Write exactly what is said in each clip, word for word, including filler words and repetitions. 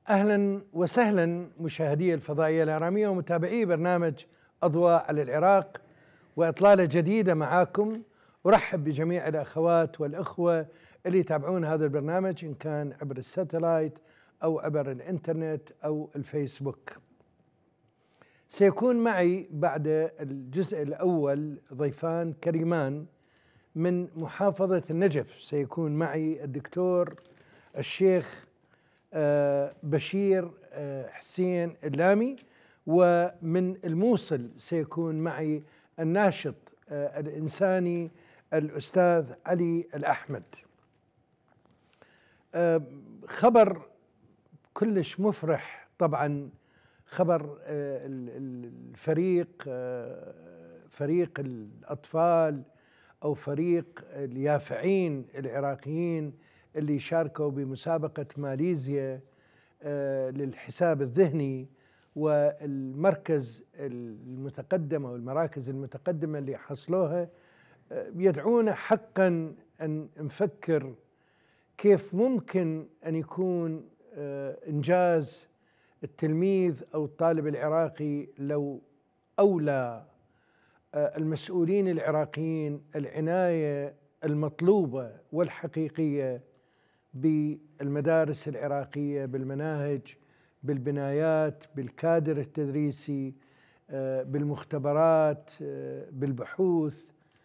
أهلا وسهلا مشاهدي الفضائية الإعلامية ومتابعي برنامج أضواء على العراق وإطلالة جديدة معاكم. أرحب بجميع الأخوات والأخوة اللي يتابعون هذا البرنامج إن كان عبر الساتلايت أو عبر الإنترنت أو الفيسبوك. سيكون معي بعد الجزء الأول ضيفان كريمان من محافظة النجف. سيكون معي الدكتور الشيخ بشير حسين اللامي، ومن الموصل سيكون معي الناشط الإنساني الأستاذ علي الأحمد. خبر كلش مفرح طبعا، خبر الفريق فريق الأطفال أو فريق اليافعين العراقيين اللي شاركوا بمسابقة ماليزيا للحساب الذهني، والمركز المتقدم أو المراكز المتقدمة اللي حصلوها يدعونا حقا أن نفكر كيف ممكن أن يكون إنجاز التلميذ أو الطالب العراقي لو أولى المسؤولين العراقيين العناية المطلوبة والحقيقية بالمدارس العراقية، بالمناهج، بالبنايات، بالكادر التدريسي، بالمختبرات، بالبحوث.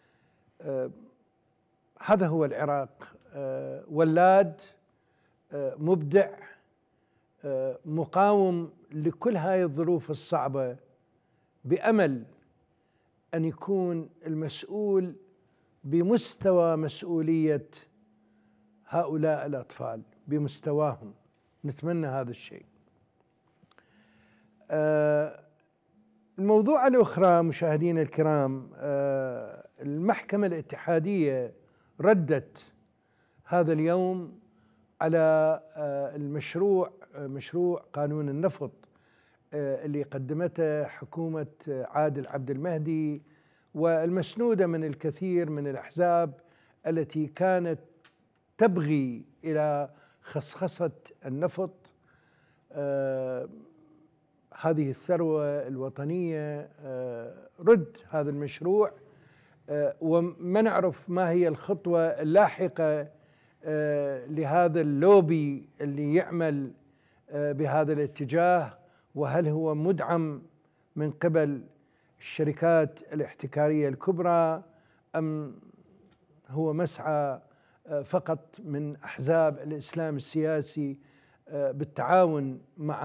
هذا هو العراق، ولاد مبدع مقاوم لكل هاي الظروف الصعبة، بأمل أن يكون المسؤول بمستوى مسؤولية هؤلاء الأطفال، بمستواهم. نتمنى هذا الشيء. آه الموضوع الأخرى مشاهدينا الكرام، آه المحكمة الاتحادية ردت هذا اليوم على آه المشروع آه مشروع قانون النفط آه اللي قدمته حكومة عادل عبد المهدي، والمسنودة من الكثير من الأحزاب التي كانت تبغي إلى خصخصة النفط، آه هذه الثروة الوطنية. آه رد هذا المشروع، آه وما نعرف ما هي الخطوة اللاحقة آه لهذا اللوبي اللي يعمل آه بهذا الاتجاه، وهل هو مدعم من قبل الشركات الاحتكارية الكبرى أم هو مسعى فقط من أحزاب الإسلام السياسي بالتعاون مع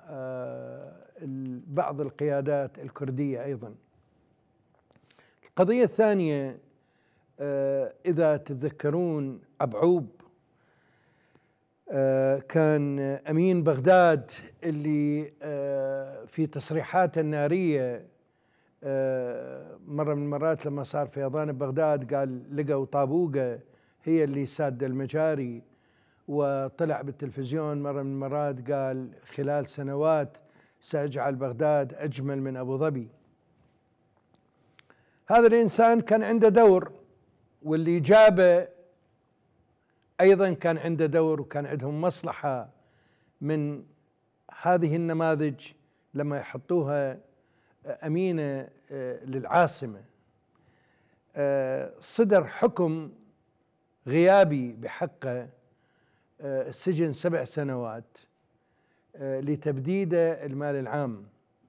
بعض القيادات الكردية أيضا. القضية الثانية، إذا تتذكرون أبعوب كان أمين بغداد اللي في تصريحاته النارية مرة من المرات لما صار فيضان ببغداد قال لقوا طابوقة هي اللي سادة المجاري، وطلع بالتلفزيون مرة من المرات قال خلال سنوات سأجعل بغداد أجمل من أبو ظبي. هذا الإنسان كان عنده دور، واللي جابه أيضا كان عنده دور، وكان عندهم مصلحة من هذه النماذج لما يحطوها أمينة للعاصمة. صدر حكم غيابي بحقه، السجن سبع سنوات لتبديد المال العام.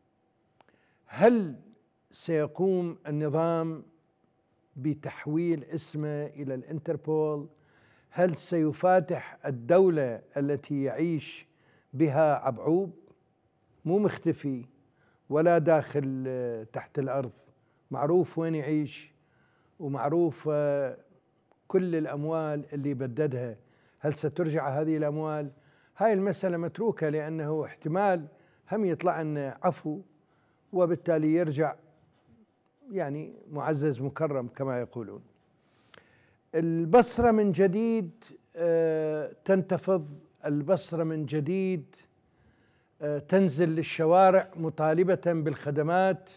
هل سيقوم النظام بتحويل اسمه إلى الانتربول؟ هل سيفاتح الدولة التي يعيش بها عبعوب؟ مو مختفي ولا داخل تحت الأرض، معروف وين يعيش ومعروف كل الأموال اللي بددها. هل سترجع هذه الأموال؟ هاي المسألة متروكة، لأنه احتمال هم يطلع لنا عفو وبالتالي يرجع يعني معزز مكرم كما يقولون. البصرة من جديد تنتفض، البصرة من جديد تنزل للشوارع مطالبة بالخدمات،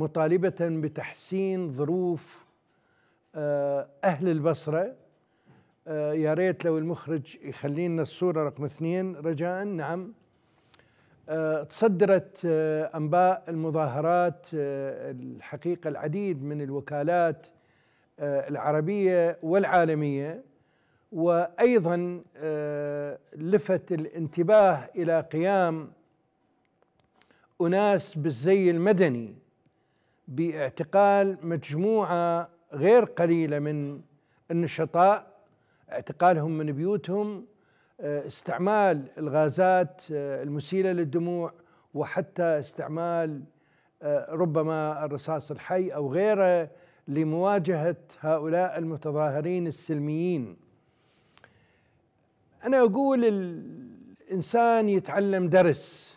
مطالبة بتحسين ظروف أهل البصرة. آه يا ريت لو المخرج يخلي لنا الصورة رقم اثنين رجاء. نعم. آه تصدرت آه أنباء المظاهرات آه الحقيقة العديد من الوكالات آه العربية والعالمية، وأيضا آه لفت الانتباه إلى قيام أناس بالزي المدني باعتقال مجموعة غير قليلة من النشطاء، اعتقالهم من بيوتهم، استعمال الغازات المسيلة للدموع، وحتى استعمال ربما الرصاص الحي أو غيره لمواجهة هؤلاء المتظاهرين السلميين. أنا أقول الإنسان يتعلم درس،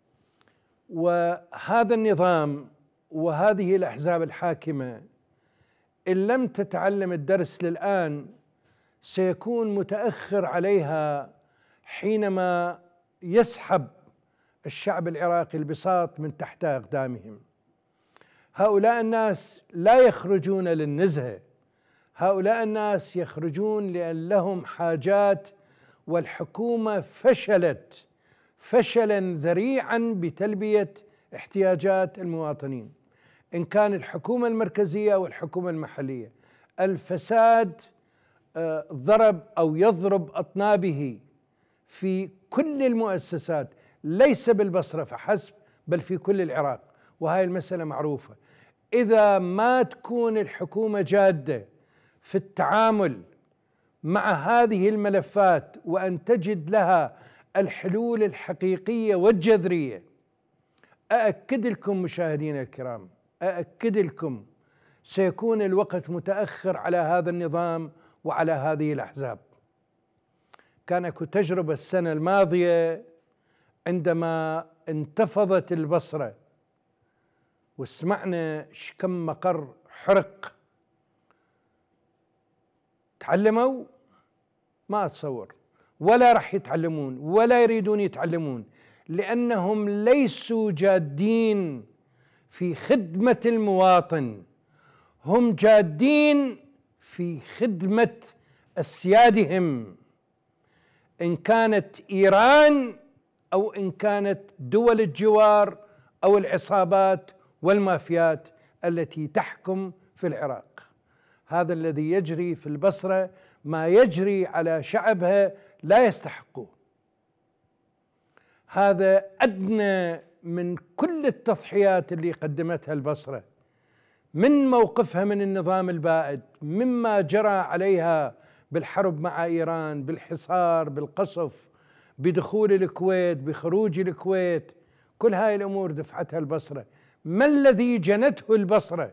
وهذا النظام وهذه الأحزاب الحاكمة إن لم تتعلم الدرس للآن سيكون متأخر عليها حينما يسحب الشعب العراقي البساط من تحت أقدامهم. هؤلاء الناس لا يخرجون للنزهة، هؤلاء الناس يخرجون لأن لهم حاجات، والحكومة فشلت فشلا ذريعا بتلبية احتياجات المواطنين، إن كان الحكومة المركزية والحكومة المحلية. الفساد ضرب أو يضرب أطنابه في كل المؤسسات، ليس بالبصرة فحسب بل في كل العراق، وهي المسألة معروفة. إذا ما تكون الحكومة جادة في التعامل مع هذه الملفات وأن تجد لها الحلول الحقيقية والجذرية، أأكد لكم مشاهدينا الكرام، أأكد لكم سيكون الوقت متأخر على هذا النظام وعلى هذه الأحزاب. كان اكو تجربة السنة الماضية عندما انتفضت البصرة وسمعنا كم مقر حرق، تعلموا؟ ما أتصور، ولا رح يتعلمون ولا يريدون يتعلمون، لأنهم ليسوا جادين في خدمة المواطن، هم جادين في خدمة أسيادهم، إن كانت إيران أو إن كانت دول الجوار أو العصابات والمافيات التي تحكم في العراق. هذا الذي يجري في البصرة، ما يجري على شعبها لا يستحقه. هذا أدنى من كل التضحيات اللي قدمتها البصرة من موقفها من النظام البائد، مما جرى عليها بالحرب مع إيران، بالحصار، بالقصف، بدخول الكويت، بخروج الكويت. كل هاي الأمور دفعتها البصرة. ما الذي جنته البصرة؟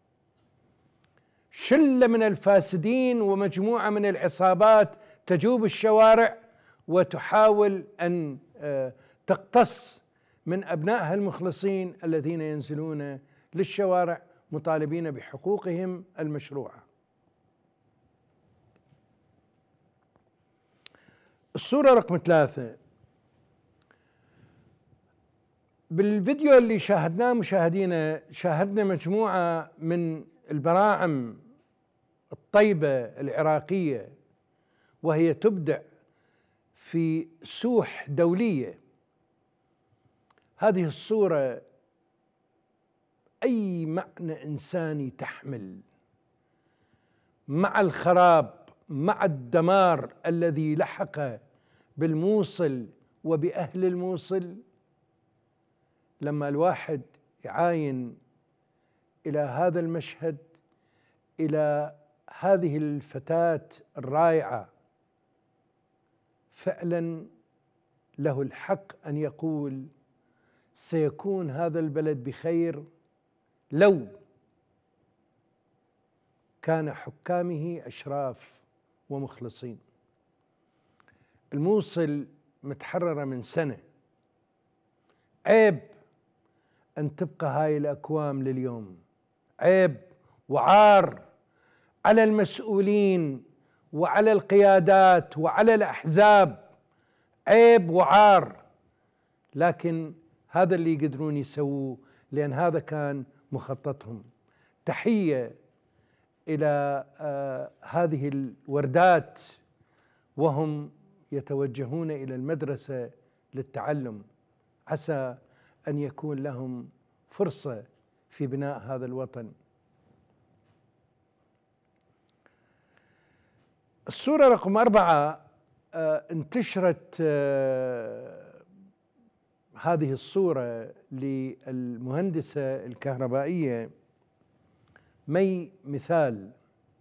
شلة من الفاسدين ومجموعة من العصابات تجوب الشوارع وتحاول أن تقتص من أبنائها المخلصين الذين ينزلون للشوارع مطالبين بحقوقهم المشروعة. الصورة رقم ثلاثة، بالفيديو اللي شاهدناه مشاهدينا شاهدنا مجموعة من البراعم الطيبة العراقية وهي تبدع في سوح دولية. هذه الصورة أي معنى إنساني تحمل، مع الخراب، مع الدمار الذي لحق بالموصل وبأهل الموصل. لما الواحد يعاين إلى هذا المشهد، إلى هذه الفتاة الرائعة، فعلا له الحق أن يقول سيكون هذا البلد بخير لو كان حكامه أشراف ومخلصين. الموصل متحررة من سنة، عيب أن تبقى هاي الأكوام لليوم، عيب وعار على المسؤولين وعلى القيادات وعلى الأحزاب، عيب وعار. لكن هذا اللي يقدرون يسووه، لأن هذا كان مخططهم. تحية إلى آه هذه الوردات وهم يتوجهون إلى المدرسة للتعلم، عسى أن يكون لهم فرصة في بناء هذا الوطن. الصورة رقم أربعة، آه انتشرت آه هذه الصورة للمهندسة الكهربائية مي مثال،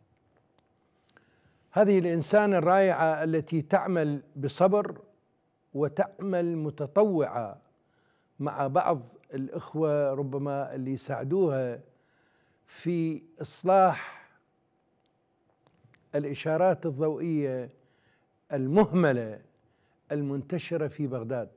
هذه الإنسانة الرائعة التي تعمل بصبر وتعمل متطوعة مع بعض الإخوة ربما اللي يساعدوها في إصلاح الإشارات الضوئية المهملة المنتشرة في بغداد.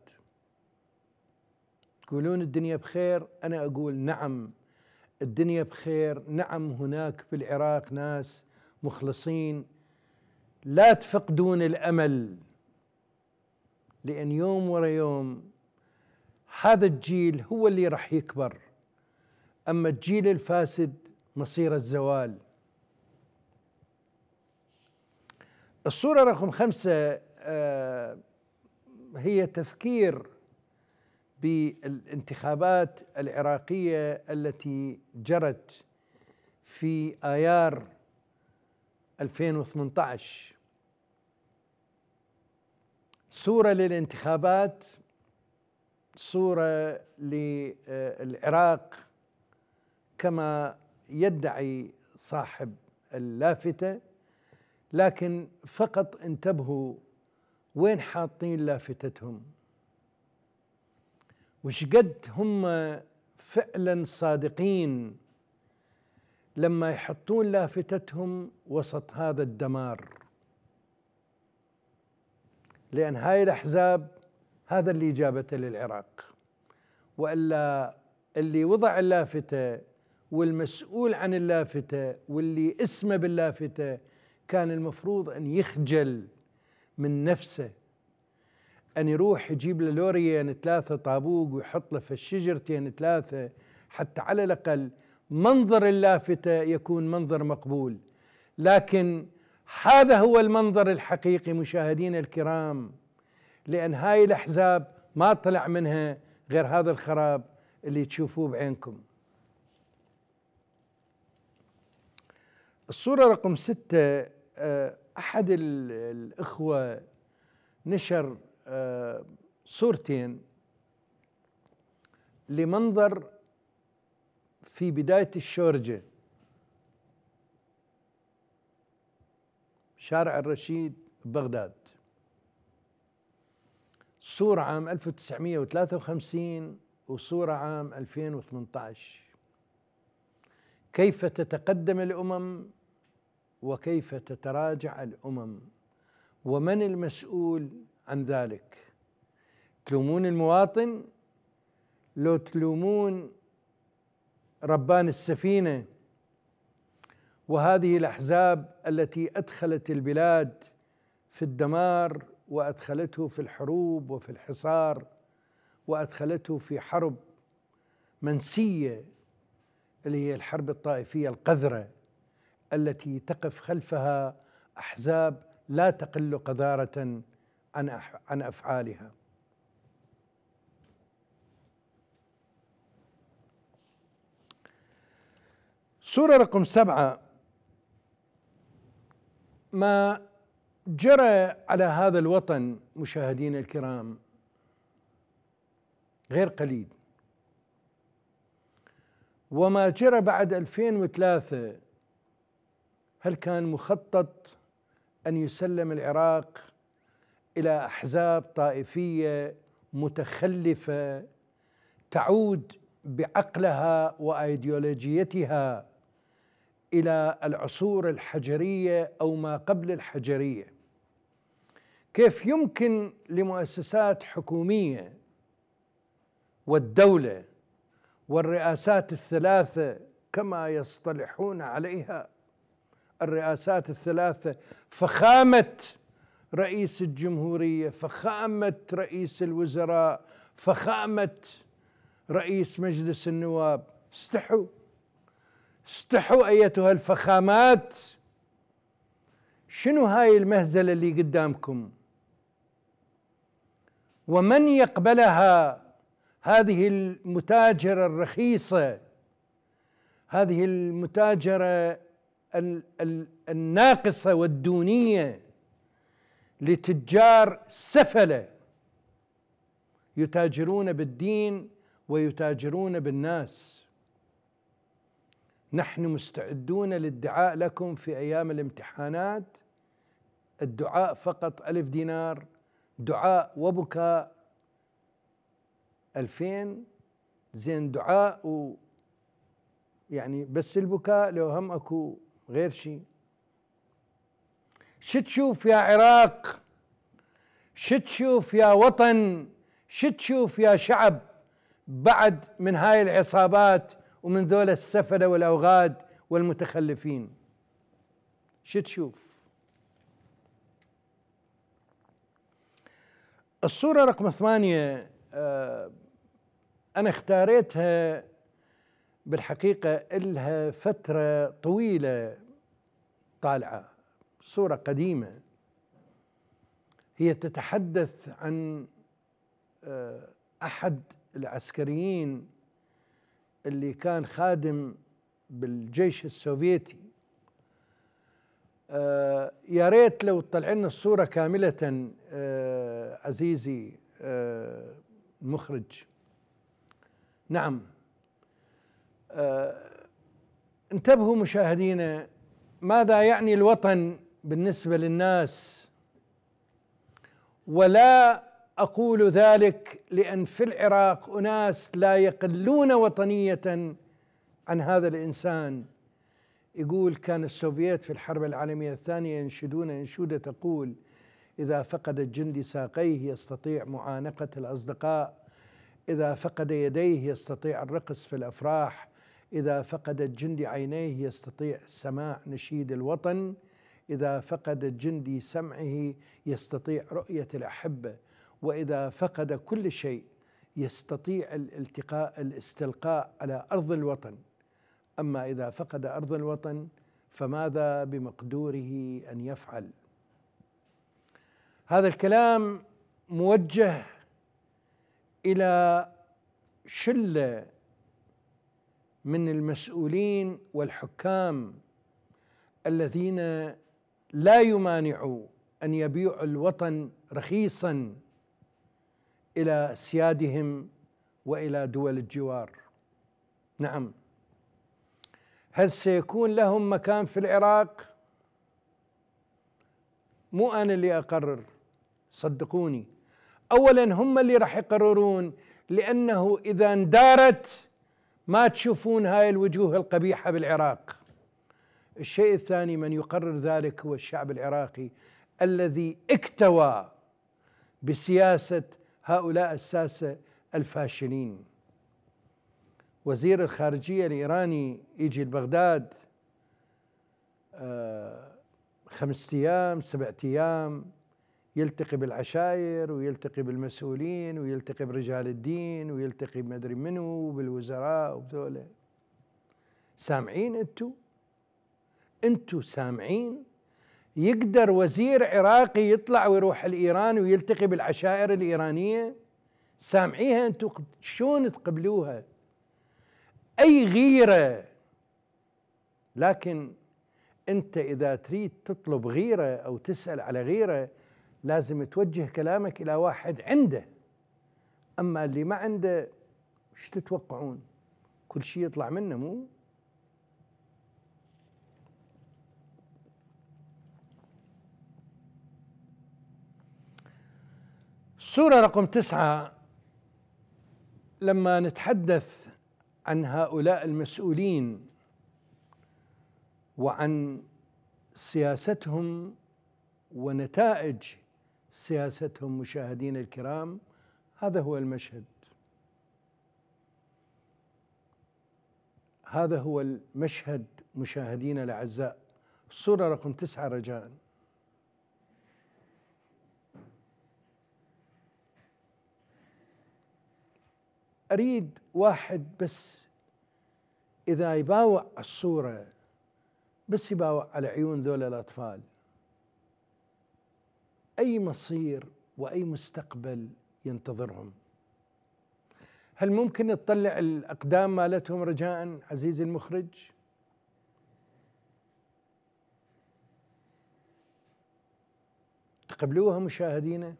تقولون الدنيا بخير، أنا أقول نعم الدنيا بخير، نعم هناك بالعراق ناس مخلصين، لا تفقدون الأمل، لأن يوم ورا يوم هذا الجيل هو اللي راح يكبر، أما الجيل الفاسد مصير الزوال. الصورة رقم خمسة آه هي تذكير بالانتخابات العراقية التي جرت في آيار ألفين وثمانية عشر. صورة للانتخابات، صورة للعراق كما يدعي صاحب اللافتة، لكن فقط انتبهوا وين حاطين لافتتهم، وش قد هم فعلا صادقين لما يحطون لافتتهم وسط هذا الدمار. لأن هاي الأحزاب هذا اللي جابته للعراق، وإلا اللي وضع اللافتة والمسؤول عن اللافتة واللي اسمه باللافتة كان المفروض أن يخجل من نفسه، أن يروح يجيب له لوريين ثلاثة طابوق ويحط له في الشجرتين ثلاثة، حتى على الأقل منظر اللافتة يكون منظر مقبول. لكن هذا هو المنظر الحقيقي مشاهدينا الكرام، لأن هاي الأحزاب ما طلع منها غير هذا الخراب اللي تشوفوه بعينكم. الصورة رقم ستة، أحد الإخوة نشر صورتين لمنظر في بداية الشورجة، شارع الرشيد ببغداد، صورة عام ألف وتسعمئة وثلاثة وخمسين وصورة عام ألفين وثمانية عشر. كيف تتقدم الأمم وكيف تتراجع الأمم، ومن المسؤول عن ذلك؟ تلومون المواطن؟ لو تلومون ربان السفينة وهذه الأحزاب التي أدخلت البلاد في الدمار وأدخلته في الحروب وفي الحصار وأدخلته في حرب منسية اللي هي الحرب الطائفية القذرة التي تقف خلفها أحزاب لا تقل قذارة عن عن أفعالها. سورة رقم سبعة، ما جرى على هذا الوطن مشاهدينا الكرام غير قليل، وما جرى بعد ألفين وثلاثة هل كان مخطط أن يسلم العراق إلى أحزاب طائفية متخلفة تعود بعقلها وأيديولوجيتها إلى العصور الحجرية أو ما قبل الحجرية؟ كيف يمكن لمؤسسات حكومية والدولة والرئاسات الثلاثة كما يصطلحون عليها، الرئاسات الثلاثة، فخامة رئيس الجمهورية، فخامة رئيس الوزراء، فخامة رئيس مجلس النواب، استحوا استحوا أيتها الفخامات، شنو هاي المهزلة اللي قدامكم؟ ومن يقبلها؟ هذه المتاجرة الرخيصة، هذه المتاجرة الناقصة والدونية لتجار سفلة يتاجرون بالدين ويتاجرون بالناس. نحن مستعدون للدعاء لكم في أيام الامتحانات، الدعاء فقط ألف دينار، دعاء وبكاء ألفين. زين دعاء و يعني بس البكاء، لو هم أكو غير شيء. شو تشوف يا عراق؟ شو تشوف يا وطن؟ شو تشوف يا شعب بعد من هاي العصابات ومن ذول السفلة والأوغاد والمتخلفين؟ شو تشوف؟ الصورة رقم ثمانية آه أنا اختاريتها بالحقيقة إلها فترة طويلة طالعة، صورة قديمة، هي تتحدث عن آه أحد العسكريين اللي كان خادم بالجيش السوفيتي. آه يا ريت لو تطلع لنا الصورة كاملة آه عزيزي آه المخرج. نعم. آه انتبهوا مشاهدينا، ماذا يعني الوطن بالنسبة للناس؟ ولا أقول ذلك لأن في العراق أناس لا يقلون وطنية عن هذا الإنسان. يقول كان السوفييت في الحرب العالمية الثانية ينشدون أنشودة تقول: إذا فقد الجندي ساقيه يستطيع معانقة الأصدقاء، إذا فقد يديه يستطيع الرقص في الأفراح، إذا فقد الجندي عينيه يستطيع سماع نشيد الوطن، إذا فقد الجندي سمعه يستطيع رؤية الأحبة، وإذا فقد كل شيء يستطيع الالتقاء الاستلقاء على أرض الوطن. أما إذا فقد أرض الوطن فماذا بمقدوره أن يفعل؟ هذا الكلام موجه إلى شلة من المسؤولين والحكام الذين لا يمانعوا أن يبيعوا الوطن رخيصا إلى سيادهم وإلى دول الجوار. نعم. هل سيكون لهم مكان في العراق؟ مو أنا اللي أقرر، صدقوني. أولا هم اللي راح يقررون، لأنه إذا اندارت ما تشوفون هاي الوجوه القبيحة بالعراق. الشيء الثاني، من يقرر ذلك هو الشعب العراقي الذي اكتوى بسياسة هؤلاء الساسة الفاشلين. وزير الخارجية الإيراني يجي لبغداد آه خمسة أيام سبعة أيام، يلتقي بالعشائر ويلتقي بالمسؤولين ويلتقي برجال الدين ويلتقي بمدري منو وبالوزراء وبذولا. سامعين انتو؟ انتو سامعين؟ يقدر وزير عراقي يطلع ويروح الإيران ويلتقي بالعشائر الإيرانية؟ سامعيها انتو؟ شلون تقبلوها؟ أي غيرة. لكن أنت إذا تريد تطلب غيرة أو تسأل على غيرة لازم توجه كلامك إلى واحد عنده. أما اللي ما عنده ايش تتوقعون؟ كل شيء يطلع منه. مو الصورة رقم تسعة، لما نتحدث عن هؤلاء المسؤولين وعن سياستهم ونتائج سياستهم مشاهدينا الكرام، هذا هو المشهد، هذا هو المشهد مشاهدينا الأعزاء. الصورة رقم تسعة رجاء. أريد واحد بس إذا يباوع الصورة بس يباوع على عيون ذول الأطفال. أي مصير وأي مستقبل ينتظرهم. هل ممكن نطلع الأقدام مالتهم رجاء عزيزي المخرج؟ تقبلوها مشاهدينا،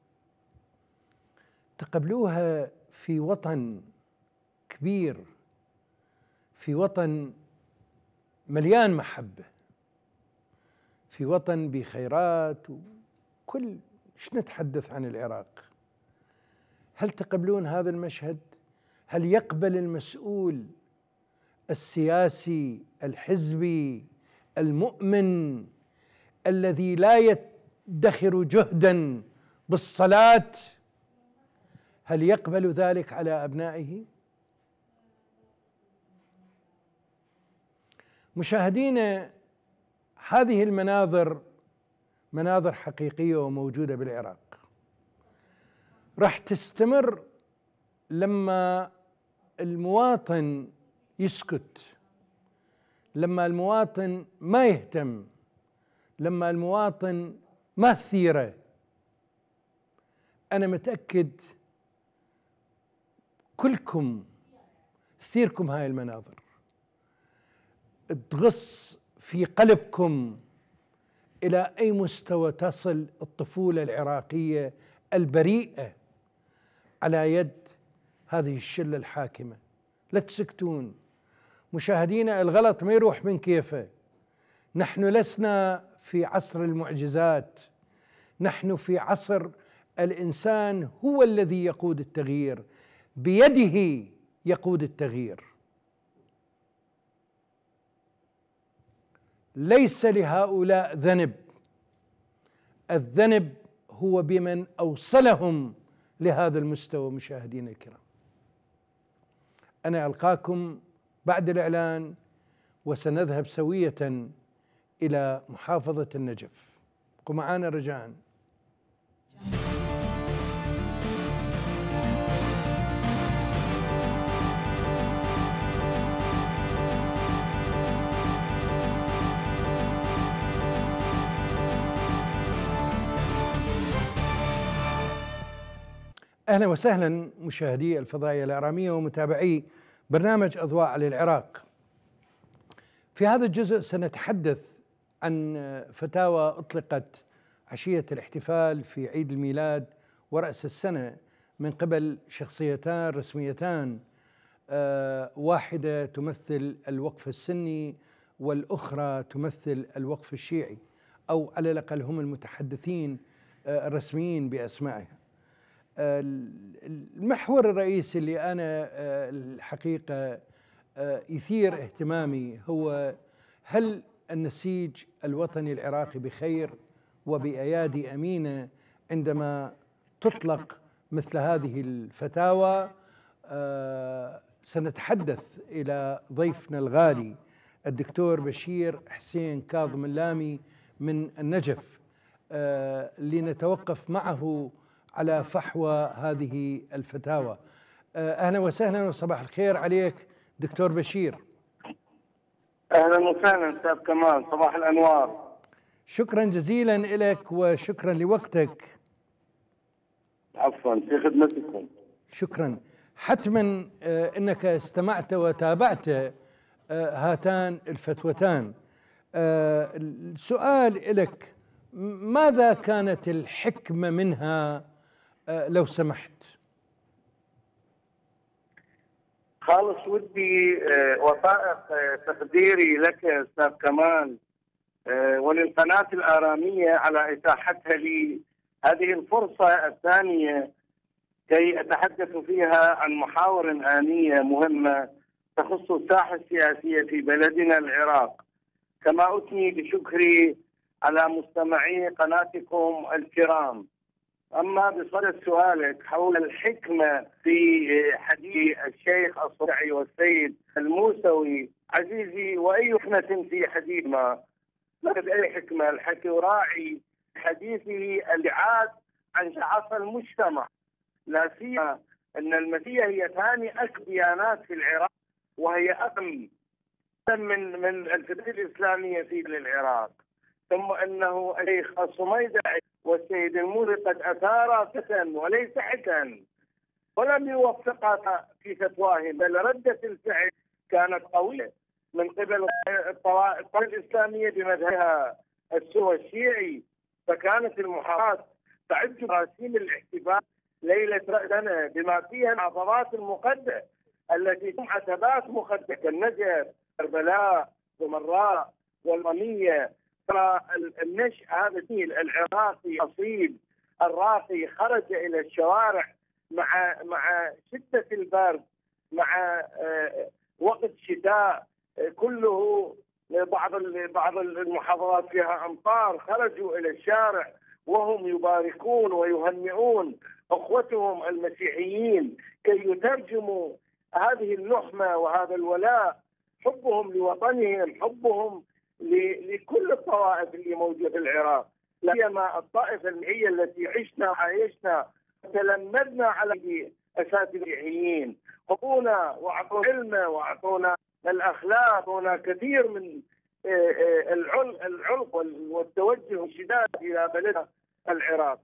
تقبلوها في وطن كبير، في وطن مليان محبة، في وطن بخيرات وكل ايش نتحدث عن العراق. هل تقبلون هذا المشهد؟ هل يقبل المسؤول السياسي الحزبي المؤمن الذي لا يدخر جهدا بالصلاة، هل يقبل ذلك على أبنائه؟ مشاهدينا، هذه المناظر مناظر حقيقية وموجودة بالعراق، راح تستمر لما المواطن يسكت، لما المواطن ما يهتم، لما المواطن ما تثيره. أنا متأكد كلكم تثيركم هاي المناظر، تغص في قلبكم إلى أي مستوى تصل الطفولة العراقية البريئة على يد هذه الشلة الحاكمة. لا تسكتون مشاهدينا، الغلط ما يروح من كيفه. نحن لسنا في عصر المعجزات، نحن في عصر الإنسان هو الذي يقود التغيير، بيده يقود التغيير. ليس لهؤلاء ذنب، الذنب هو بمن أوصلهم لهذا المستوى. مشاهدينا الكرام، أنا ألقاكم بعد الإعلان وسنذهب سوية إلى محافظة النجف. ابقوا معنا رجاءً. أهلا وسهلا مشاهدي الفضائية الإعلامية ومتابعي برنامج أضواء على العراق. في هذا الجزء سنتحدث عن فتاوى أطلقت عشية الاحتفال في عيد الميلاد ورأس السنة من قبل شخصيتان رسميتان، واحدة تمثل الوقف السني والأخرى تمثل الوقف الشيعي، أو على الأقل هم المتحدثين الرسميين بأسمائها. المحور الرئيسي اللي أنا الحقيقة يثير اهتمامي هو: هل النسيج الوطني العراقي بخير وبأيادي أمينة عندما تطلق مثل هذه الفتاوى؟ سنتحدث إلى ضيفنا الغالي الدكتور بشير حسين كاظم اللامي من النجف لنتوقف معه على فحوى هذه الفتاوى. أهلا وسهلا وصباح الخير عليك دكتور بشير. أهلا وسهلا أستاذ كمال، صباح الأنوار. شكرا جزيلا لك وشكرا لوقتك. عفوا، في خدمتكم. شكرا. حتما أنك استمعت وتابعت هاتان الفتوتان. السؤال لك: ماذا كانت الحكمة منها لو سمحت؟ خالص ودي وثائق تقديري لك أستاذ كمال وللقناة الآرامية على إتاحتها لي هذه الفرصة الثانية كي أتحدث فيها عن محاور آنية مهمة تخص الساحة السياسية في بلدنا العراق، كما أثني بشكري على مستمعي قناتكم الكرام. أما بصدد سؤالك حول الحكمة في حديث الشيخ الصرعي والسيد الموسوي، عزيزي، وأي حكمة في حديث ما؟ لا أي حكمة، الحكي راعي حديثه الابتعاد عن شعف المجتمع، لا سيما أن المسيح هي ثاني أكبر ديانات في العراق، وهي أقل من من الفتوى الإسلامية في العراق، ثم أنه الشيخ الصميدعي والسيد الموري قد أثار فتى وليس حكا، ولم يوفقها في فتواه، بل ردة الفعل كانت قوية من قبل الطوائف الإسلامية بمذهبها السوى الشيعي. فكانت المحافظات تعد مراسيم الاحتفال ليلة رأس السنة بما فيها العظمات المقدسة التي تم عتبات مقدسة كالنجف، كربلاء، ومراء، والرمية. ترى النشء هذا الجيل العراقي الاصيل الراقي خرج الى الشوارع مع مع شده البرد، مع وقت شتاء كله، بعض بعض المحافظات فيها امطار، خرجوا الى الشارع وهم يباركون ويهنئون اخوتهم المسيحيين كي يترجموا هذه اللحمه وهذا الولاء، حبهم لوطنهم، حبهم لكل الطوائف اللي موجوده في العراق، لا سيما الطائفه المسيحيه التي عشنا وعايشنا وتلمذنا على اساتذه المسيحيين، حبونا واعطونا علم واعطونا الاخلاق، اعطونا كثير من العلق والتوجه والشداد الى بلدنا العراق.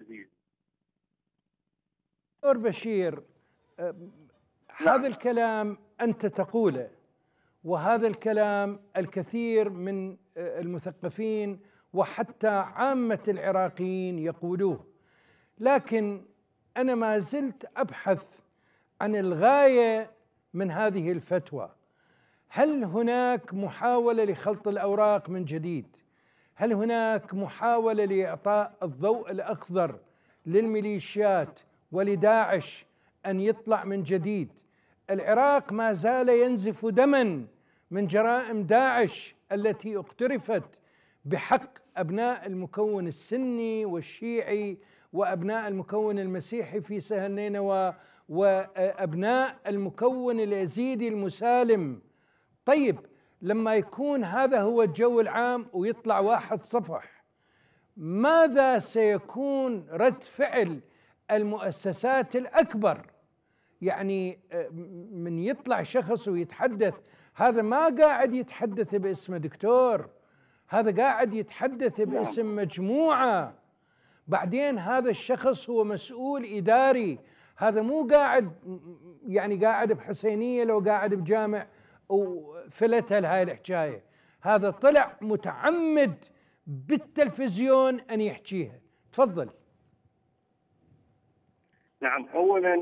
دكتور بشير، هذا الكلام انت تقوله، وهذا الكلام الكثير من المثقفين وحتى عامة العراقيين يقولوه، لكن أنا ما زلت أبحث عن الغاية من هذه الفتوى. هل هناك محاولة لخلط الأوراق من جديد؟ هل هناك محاولة لإعطاء الضوء الأخضر للميليشيات ولداعش أن يطلع من جديد؟ العراق ما زال ينزف دما من جرائم داعش التي اقترفت بحق أبناء المكون السني والشيعي وأبناء المكون المسيحي في سهل نينوى وأبناء المكون اليزيدي المسالم. طيب، لما يكون هذا هو الجو العام ويطلع واحد صفح، ماذا سيكون رد فعل المؤسسات الأكبر؟ يعني من يطلع شخص ويتحدث، هذا ما قاعد يتحدث باسم دكتور، هذا قاعد يتحدث باسم مجموعة. بعدين هذا الشخص هو مسؤول إداري، هذا مو قاعد يعني قاعد بحسينية لو قاعد بجامع وفلتها لهاي الحكاية، هذا طلع متعمد بالتلفزيون أن يحكيها. تفضل. نعم، أولا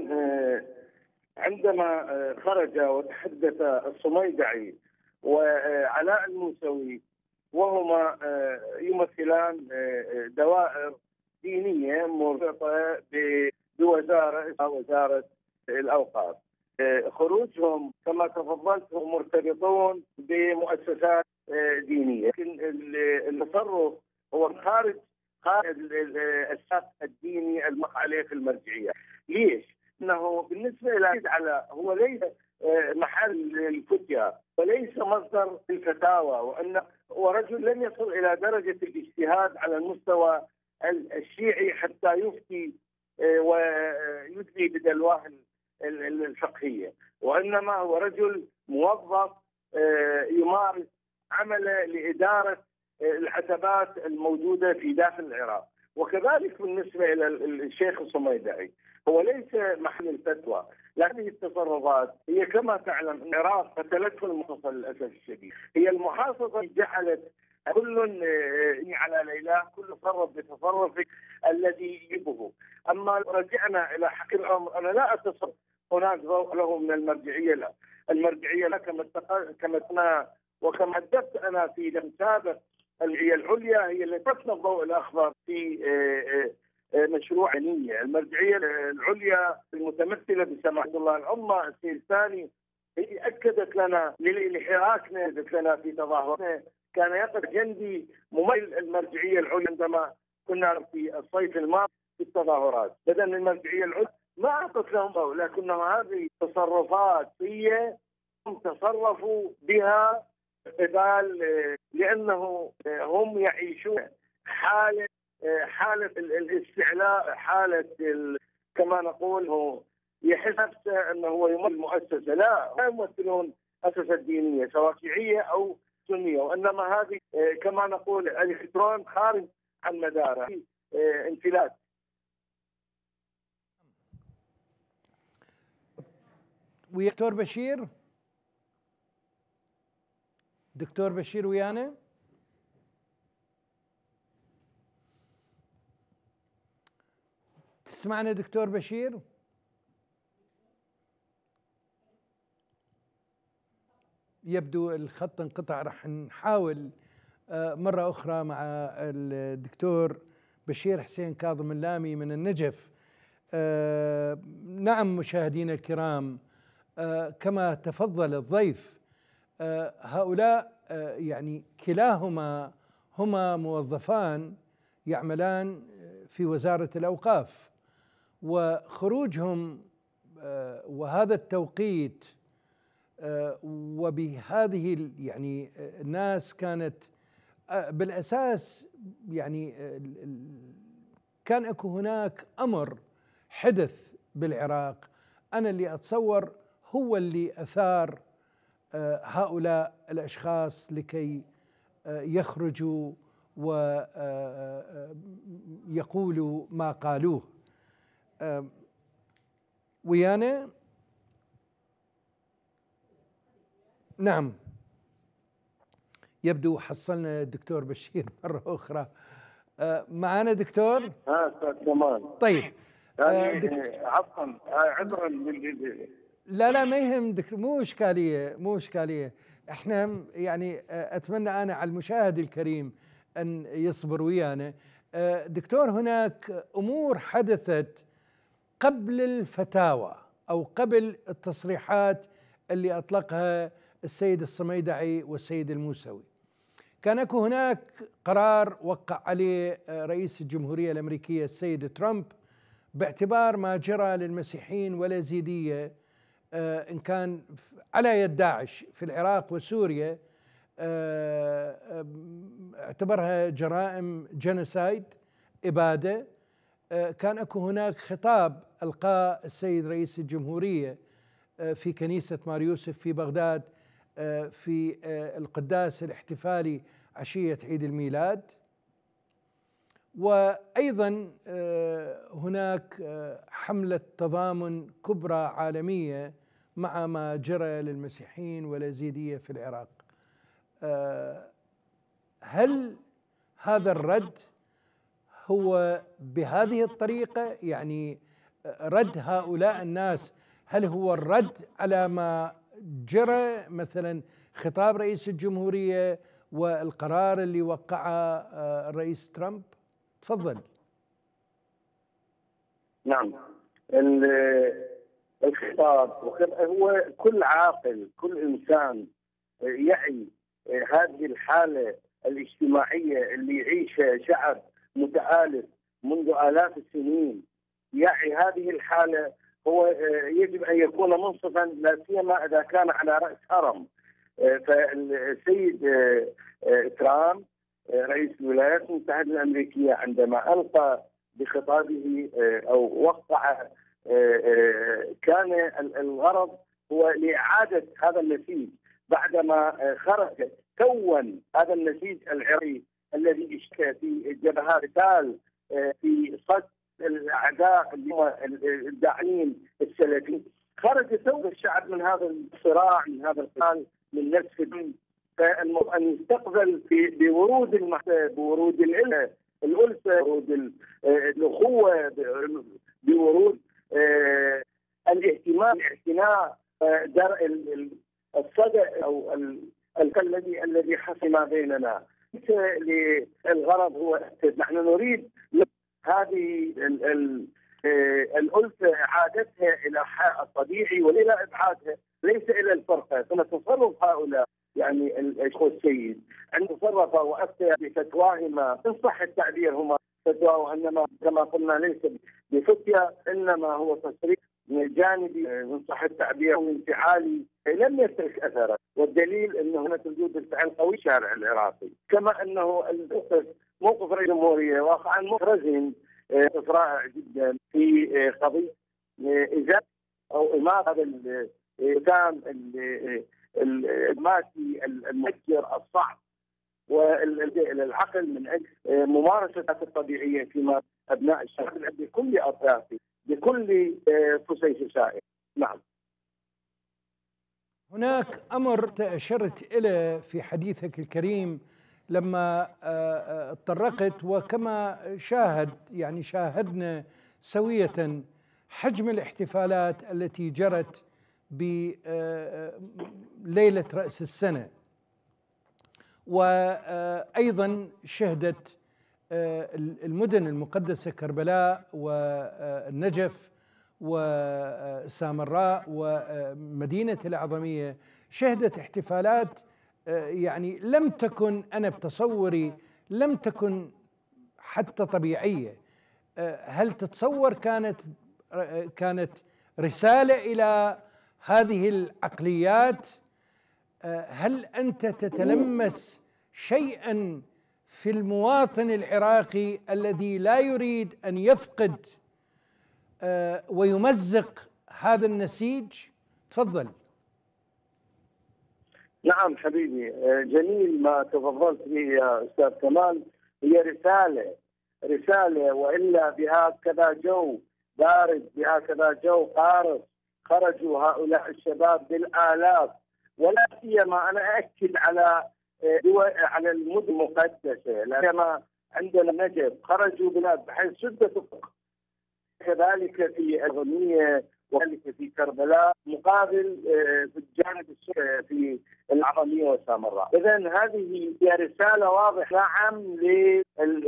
عندما خرج وتحدث الصميدعي وعلاء الموسوي وهما يمثلان دوائر دينية مرتبطة بوزارة وزارة الأوقاف، خروجهم كما تفضلت هم مرتبطون بمؤسسات دينية، لكن التصرف هو خارج خارج الساق الديني المقع عليه في المرجعية. ليش؟ انه بالنسبه الى على هو ليس محل الفتيا وليس مصدر الفتاوى، وان ورجل لم يصل الى درجه الاجتهاد على المستوى الشيعي حتى يفتي ويدلي بدلواه الفقهيه، وانما هو رجل موظف يمارس عمله لاداره العتبات الموجوده في داخل العراق. وكذلك بالنسبه الى الشيخ الصميدعي، هو ليس محل الفتوى، لكن هذه التصرفات هي كما تعلم العراق قتلته المحاصصه للاسف الشديد، هي المحاصصه جعلت كل على ليلى، كل تصرف بتصرفه الذي يجبه. اما رجعنا الى حق الامر، انا لا اتصور هناك ضوء له من المرجعيه، لا، المرجعيه لا كما كما وكما حدثت انا في لم سابق، هي العليا هي اللي تفنى الضوء الاخضر في مشروع نية. المرجعيه العليا المتمثله بسماحه الله العظمى السيد الثاني هي اكدت لنا لحراكنا، اكدت لنا في تظاهراتنا، كان يقف جندي ممثل المرجعيه العليا عندما كنا في الصيف الماضي في التظاهرات، بدل المرجعيه العليا ما اعطت لهم ضوء، لكنها هذه تصرفات هي هم تصرفوا بها قبال، لانه هم يعيشون حاله حاله الاستعلاء، حاله كما نقول هو يحس نفسه انه هو يمثل مؤسسه، لا، لا يمثلون مؤسسه دينيه سواء شيعيه او سنيه، وانما هذه كما نقول الالكترون خارج عن مداره، انفلات. ويا دكتور بشير، دكتور بشير ويانا؟ تسمعنا دكتور بشير؟ يبدو الخط انقطع. رح نحاول مرة أخرى مع الدكتور بشير حسين كاظم اللامي من النجف. نعم مشاهدينا الكرام، كما تفضل الضيف، هؤلاء يعني كلاهما هما موظفان يعملان في وزارة الأوقاف، وخروجهم وهذا التوقيت وبهذه يعني الناس كانت بالأساس يعني كان اكو هناك أمر حدث بالعراق أنا اللي أتصور هو اللي أثار هؤلاء الأشخاص لكي يخرجوا ويقولوا ما قالوه. ويانا؟ نعم، يبدو حصلنا الدكتور بشير مرة أخرى. معنا دكتور؟ ها أستاذ كمال. طيب عفوا عذرا. لا لا ما يهم دكتور، مو إشكالية مو إشكالية. احنا يعني أتمنى أنا على المشاهد الكريم أن يصبر ويانا. دكتور، هناك أمور حدثت قبل الفتاوى أو قبل التصريحات اللي أطلقها السيد الصميدعي والسيد الموسوي. كان اكو هناك قرار وقع عليه رئيس الجمهورية الأمريكية السيد ترامب باعتبار ما جرى للمسيحيين واليزيدية إن كان على يد داعش في العراق وسوريا، اعتبرها جرائم جينوسايد، إبادة. كان اكو هناك خطاب ألقاه السيد رئيس الجمهورية في كنيسة مار يوسف في بغداد في القداس الاحتفالي عشية عيد الميلاد. وأيضا هناك حملة تضامن كبرى عالمية مع ما جرى للمسيحيين واليزيدية في العراق. هل هذا الرد هو بهذه الطريقة، يعني رد هؤلاء الناس، هل هو الرد على ما جرى مثلا خطاب رئيس الجمهورية والقرار اللي وقعه الرئيس ترامب؟ تفضل. نعم، الخطاب هو كل عاقل، كل إنسان يعي هذه الحالة الاجتماعية اللي يعيشها شعب متآلف منذ آلاف السنين، يعي هذه الحالة، هو يجب أن يكون منصفا، لا سيما إذا كان على رأس هرم. فالسيد ترامب رئيس الولايات المتحدة الأمريكية عندما ألقى بخطابه أو وقع، كان الغرض هو لإعادة هذا النسيج بعدما خرج كون هذا النسيج العراقي الذي اشتكى في جبهات قتال في صد الاعداء الداعمين السلفيين. خرج ثوب الشعب من هذا الصراع، من هذا القتال، من نفس الدين. فالمفروض ان يستقبل بورود المحبه، بورود الالفه، بورود الاخوه، بورود الاهتمام، الاعتناء، الصدى او الذي الذي حسم بيننا. الغرض هو نحن نريد هذه الألفة إعادتها إلى حالها الطبيعي والى ابعادها، ليس الى الفرقه. ثم تصرف هؤلاء يعني الاخوه السيد عند تصرفه وافتى بفتواهما، ان صح التعبير هما فتوى، وانما كما قلنا ليس بفتيا، انما هو تصريح جانبي ان صح التعبير وانفعالي لم يترك اثرا. والدليل انه هناك ردود الفعل قوي الشارع العراقي، كما انه الموقف موقف رئيس الجمهوريه واقعا محرز رائع جدا في قضيه ازاله او اماطه هذا الالتزام الماسي المؤجر الصعب والعقل من اجل ممارسه الطبيعيه فيما ابناء الشعب بكل اطيافه بكل فسيفسائه. نعم. هناك امر اشرت اليه في حديثك الكريم لما تطرقت، وكما شاهد يعني شاهدنا سويه حجم الاحتفالات التي جرت بليله راس السنه، وايضا شهدت المدن المقدسه كربلاء والنجف وسامراء ومدينة الأعظمية، شهدت احتفالات يعني لم تكن، أنا بتصوري لم تكن حتى طبيعية. هل تتصور كانت كانت رسالة إلى هذه العقليات؟ هل أنت تتلمس شيئا في المواطن العراقي الذي لا يريد أن يفقد ويمزق هذا النسيج؟ تفضل. نعم حبيبي، جميل ما تفضلت به يا أستاذ كمال. هي رسالة رسالة وإلا بهكذا جو بارد، بهكذا جو قارس خرجوا هؤلاء الشباب بالآلاف، ولا سيما أنا أأكد على على المدن المقدسة، لما عندنا النجف خرجوا بلاد بحيث شدة الفقر، كذلك في الغنية وكذلك في كربلاء، مقابل في الجانب في الأعظمية والسامراء. إذا هذه هي رسالة واضحة، نعم لل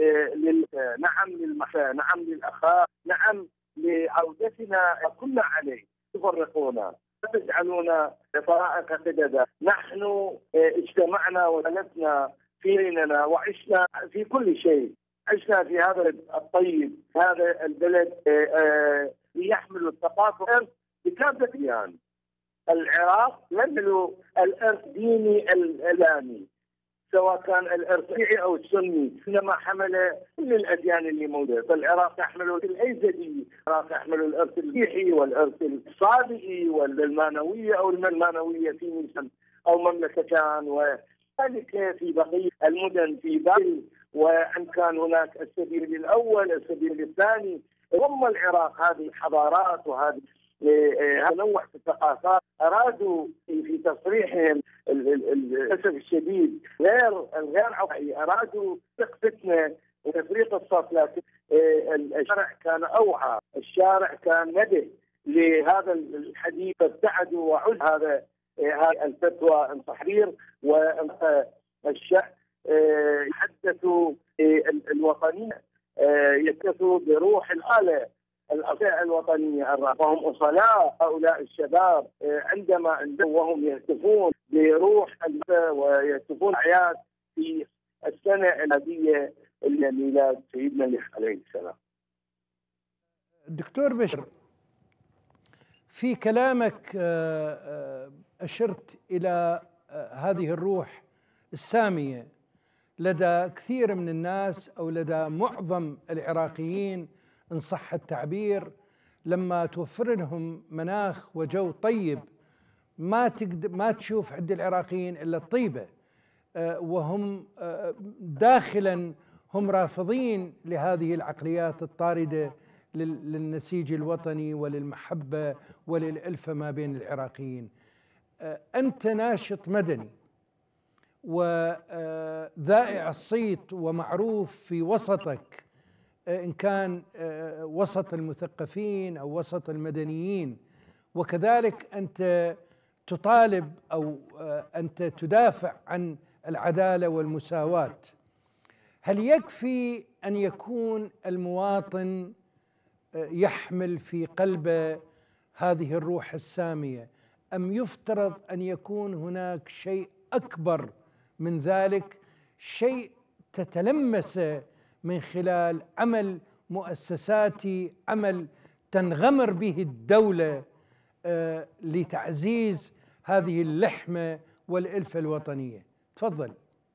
نعم للمحا، نعم للأخاء، نعم لعودتنا كنا عليه. تفرقونا، تجعلونا طرائق قددا. نحن اجتمعنا وجلسنا في بيننا وعشنا في كل شيء، عشنا في هذا الطيب، هذا البلد ليحمل الثقافه بكافه الاديان. العراق يحمل الارث الديني الالامي، سواء كان الارث الشيعي او السني، انما حمل كل الاديان اللي موجوده. فالعراق يحمل الايزدي، العراق يحمل الارث المسيحي والارث الصابئي والمانويه او المانويه في ميسن او مملكتان، وذلك في بقيه المدن في بابل، وان كان هناك السبيل الاول السبيل الثاني. ضم العراق هذه الحضارات وهذه تنوع في الثقافات. ارادوا في تصريحهم للاسف الشديد غير الغير عقلي، ارادوا فتنه وتفريق الصف، لكن الشارع كان اوعى، الشارع كان نبه لهذا الحديث، فابتعدوا وعد هذا هذه الفتوى التحرير، والشعب يحدثوا الوطنيه، يكتفوا بروح الآلة الأصيلة الوطنية، وهم أصلاء هؤلاء الشباب عندما وهم يهتفون بروح ويهتفون أعياد في السنة الميلادية لميلاد سيدنا المسيح عليه السلام. دكتور بشر، في كلامك أشرت إلى هذه الروح السامية لدى كثير من الناس أو لدى معظم العراقيين إن صح التعبير، لما توفر لهم مناخ وجو طيب ما تقدر ما تشوف عند العراقيين إلا الطيبة، وهم داخلا هم رافضين لهذه العقليات الطاردة للنسيج الوطني وللمحبة وللألفة ما بين العراقيين. أنت ناشط مدني وذائع الصيت ومعروف في وسطك، إن كان وسط المثقفين أو وسط المدنيين، وكذلك أنت تطالب أو أنت تدافع عن العدالة والمساواة. هل يكفي أن يكون المواطن يحمل في قلبه هذه الروح السامية، أم يفترض أن يكون هناك شيء أكبر من ذلك، شيء تتلمسه من خلال عمل مؤسساتي، عمل تنغمر به الدولة آه لتعزيز هذه اللحمة والألفة الوطنية؟ تفضل.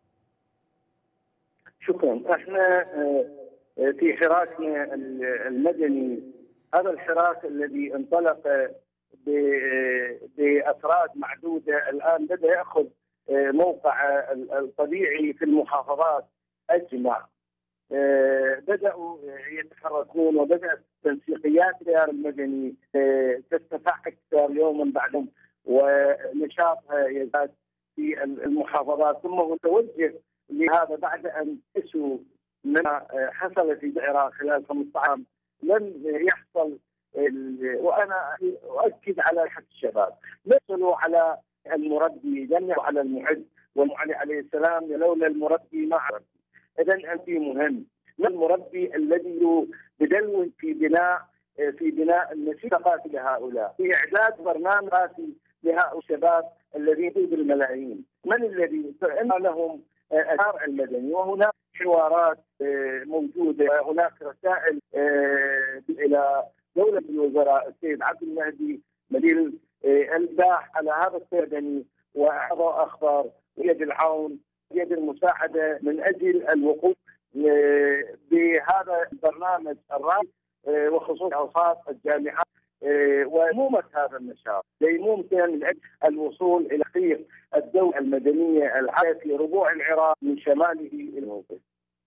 شكرا. احنا في حراكنا المدني، هذا الحراك الذي انطلق بأفراد معدودة الآن بدأ يأخذ موقع الطبيعي في المحافظات أجمع بدأوا يتحركون، وبدأت تنسيقيات التيار المدني ترتفع أكثر يوما بعد يوم، ونشاطها يزداد في المحافظات. ثم متوجه لهذا بعد أن تسوا ما حصل في العراق خلال خمسة عشر عام لم يحصل. وأنا أؤكد على حق الشباب، نصلوا على المربي، لم يصلوا على المعد، والمعلي عليه السلام لولا المربي ما عرف. إذا أنت مهم، المربي الذي بدلو في بناء في بناء النسيج الثقافي لهؤلاء، في إعداد برنامج راسي لهؤلاء الشباب الذين بالملايين. من الذي إما لهم الشارع المدني، وهناك حوارات موجودة، هناك رسائل إلى دولة الوزراء السيد عبد المهدي مدير الباح على هذا المدني، وأعضاء أخبار ويد العون يد المساعدة من أجل الوقوف بهذا البرنامج الرائع، وخصوصا أوساط الجامعات ومومة هذا النشاط لممكن من أجل الوصول إلى تحقيق الدولة المدنية العالية في ربوع العراق من شماله إلى جنوبه.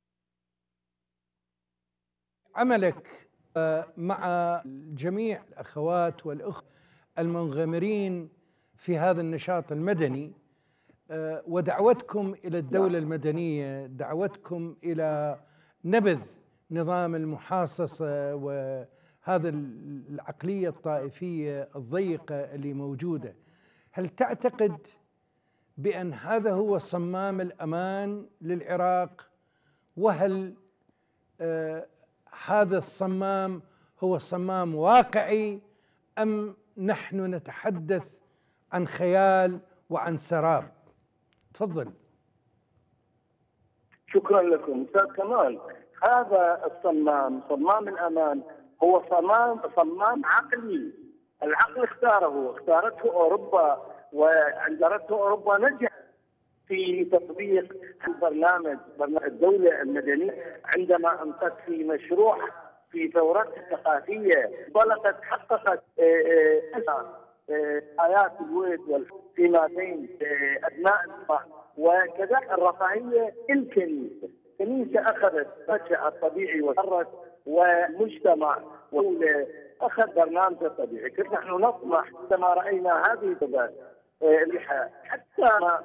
عملك مع جميع الأخوات والأخوة المنغمرين في هذا النشاط المدني، ودعوتكم إلى الدولة المدنية، دعوتكم إلى نبذ نظام المحاصصة وهذا العقلية الطائفية الضيقة اللي موجودة، هل تعتقد بأن هذا هو صمام الأمان للعراق؟ وهل آه هذا الصمام هو صمام واقعي، أم نحن نتحدث عن خيال وعن سراب؟ تفضل. شكرا لكم أستاذ كمال. هذا الصمام، صمام الأمان، هو صمام صمام عقلي. العقل اختاره، اختارته أوروبا، وأنجرته أوروبا نجح في تطبيق البرنامج برنامج الدولة المدنية عندما أنطت في مشروع في ثورتها الثقافية، انطلقت حققت آيات الود فيما بين أبناء الأمة، وكذلك الرفاهية الكنيسة. الكنيسة أخذت مشروعها الطبيعي وصارت ومجتمع ودولة أخذ برنامج الطبيعي. كنا نحن نطمح عندما رأينا هذه الرحلة حتى ما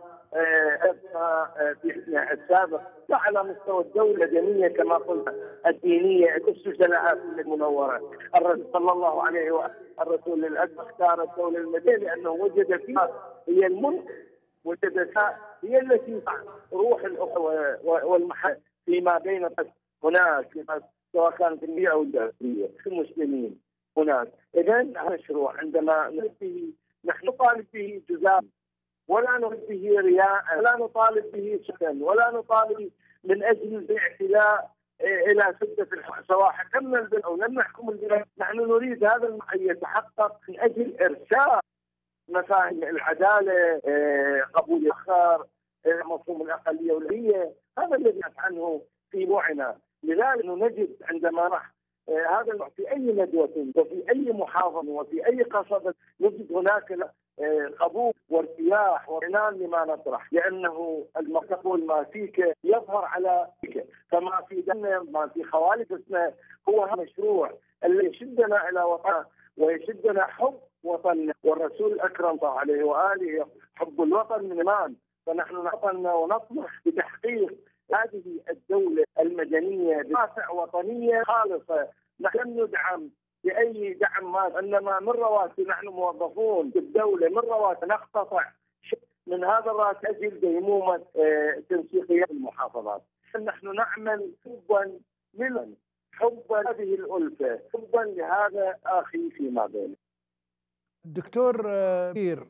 في السابق على مستوى الدولة الدينية كما قلنا الدينية أسس لها في المنورة. الرسول صلى الله عليه وسلم الرسول الأكبر اختار الدولة المدنية لأنه وجد فيها هي الملك، وجد فيها هي التي روح الأخوة والمحبة فيما بين هناك، سواء كانت الدينية أو الدولية في المسلمين هناك. إذا مشروع عندما نبيه نحن نطالب به جزاء، ولا نريد به رياء، ولا نطالب به سكن، ولا نطالب من اجل الاعتداء الى سده الحق، سواء حكمنا البلد او لم نحكم البلد. نحن نريد هذا ان يتحقق من اجل ارساء مفاهيم العداله، قبول الاخر، مفهوم الاقليه والهويه. هذا الذي نبحث عنه في وعينا. لذلك نجد عندما نحن هذا النوع في اي ندوه وفي اي محافظه وفي اي قصبه نجد هناك قبول وارتياح وعنان لما نطرح، لانه المقول ما فيك يظهر على فيك، فما في دمنا ما في خوالفنا هو مشروع اللي يشدنا الى وطن ويشدنا حب وطننا. والرسول الاكرم صلى الله عليه واله حب الوطن من ايمان، فنحن نطمح ونطمح بتحقيق هذه الدوله المدنيه بدافع وطنيه خالصه. نحن ندعم بأي دعم ما، إنما من رواتب نحن موظفون بالدولة، من رواتب نقتطع من هذا الراتب أجل ديمومة تنسيقيات المحافظات. نحن نعمل حبا لمن؟ حبا هذه الألفة، حبا لهذا أخي فيما بيننا. دكتور بير،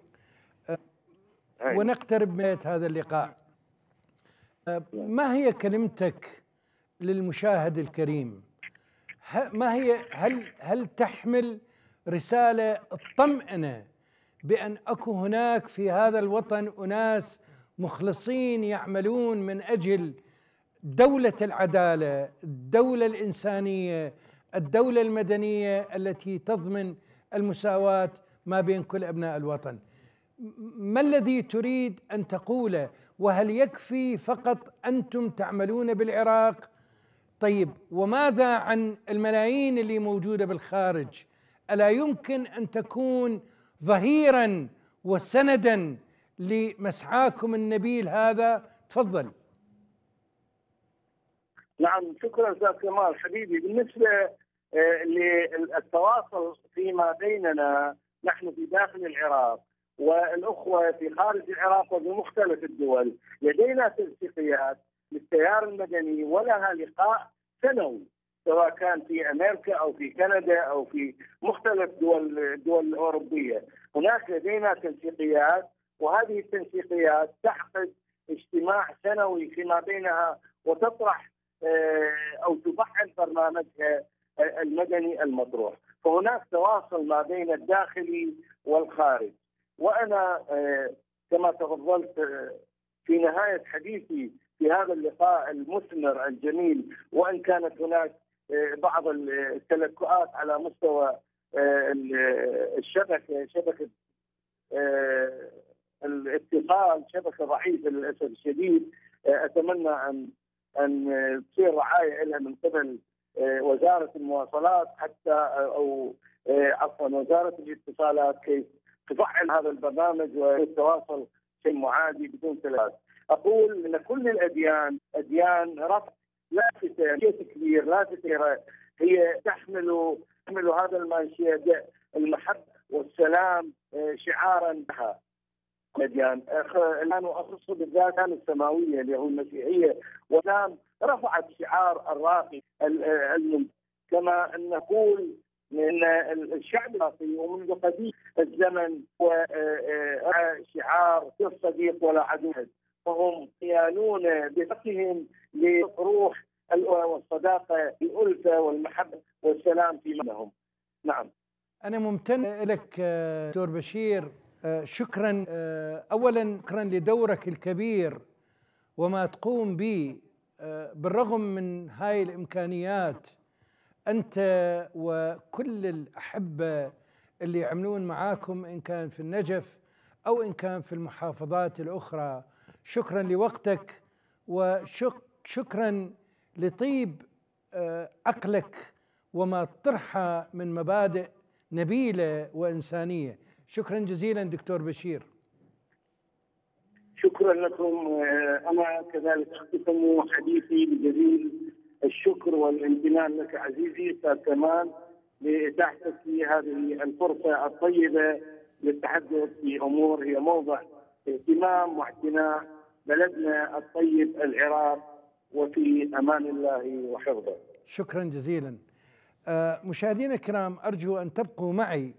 ونقترب من هذا اللقاء، ما هي كلمتك للمشاهد الكريم؟ ما هي هل هل تحمل رسالة الطمأنة بأن أكو هناك في هذا الوطن أناس مخلصين يعملون من أجل دولة العدالة، الدولة الإنسانية، الدولة المدنية التي تضمن المساواة ما بين كل أبناء الوطن؟ ما الذي تريد أن تقوله؟ وهل يكفي فقط أنتم تعملون بالعراق؟ طيب وماذا عن الملايين اللي موجودة بالخارج؟ ألا يمكن أن تكون ظهيرا وسندا لمسعاكم النبيل هذا؟ تفضل. نعم، شكرا استاذ كمال حبيبي. بالنسبه للتواصل فيما بيننا نحن في داخل العراق والاخوه في خارج العراق وبمختلف الدول، لدينا تنسيقيات للتيار المدني ولها لقاء سنوي، سواء كان في امريكا او في كندا او في مختلف دول الدول الاوروبيه. هناك لدينا تنسيقيات، وهذه التنسيقيات تعقد اجتماع سنوي فيما بينها وتطرح او تفعل برنامجها المدني المطروح. فهناك تواصل ما بين الداخلي والخارج. وانا كما تفضلت في نهايه حديثي في هذا اللقاء المثمر الجميل، وان كانت هناك بعض التلكؤات على مستوى الشبكه شبكه الاتصال شبكه ضعيفه للاسف الشديد، اتمنى ان ان تصير رعايه لها من قبل وزاره المواصلات حتى او عفوا وزاره الاتصالات كي تفعل هذا البرنامج والتواصل شيء معادي بدون تلات. اقول ان كل الاديان اديان رفع لافته شيء كبير، لافته هي تحمل تحمل هذا المانشيه المحبه والسلام شعارا لها. الاديان الان اخص بالذات السماويه اللي هو المسيحيه، ودام رفعت شعار الراقي كما ان نقول ان الشعب الراقي ومنذ قديم الزمن هو شعار لا صديق ولا عدو، فهم يالون بفقههم لروح والصداقه الالفه والمحبه والسلام في بينهم. نعم. انا ممتن لك دكتور بشير، شكرا اولا شكرا لدورك الكبير وما تقوم به بالرغم من هاي الامكانيات. انت وكل الاحبه اللي يعملون معاكم ان كان في النجف او ان كان في المحافظات الاخرى، شكرا لوقتك وشكرا لطيب عقلك وما طرحه من مبادئ نبيله وانسانيه. شكرا جزيلا دكتور بشير. شكرا لكم. انا كذلك اختتم حديثي بجزيل الشكر والامتنان لك عزيزي استاذ كمال لاتاحتك لي هذه الفرصه الطيبه للتحدث في امور هي موضع اهتمام واعتناء بلدنا الطيب العراق، وفي امان الله وحفظه. شكرا جزيلا. مشاهدينا الكرام، ارجو ان تبقوا معي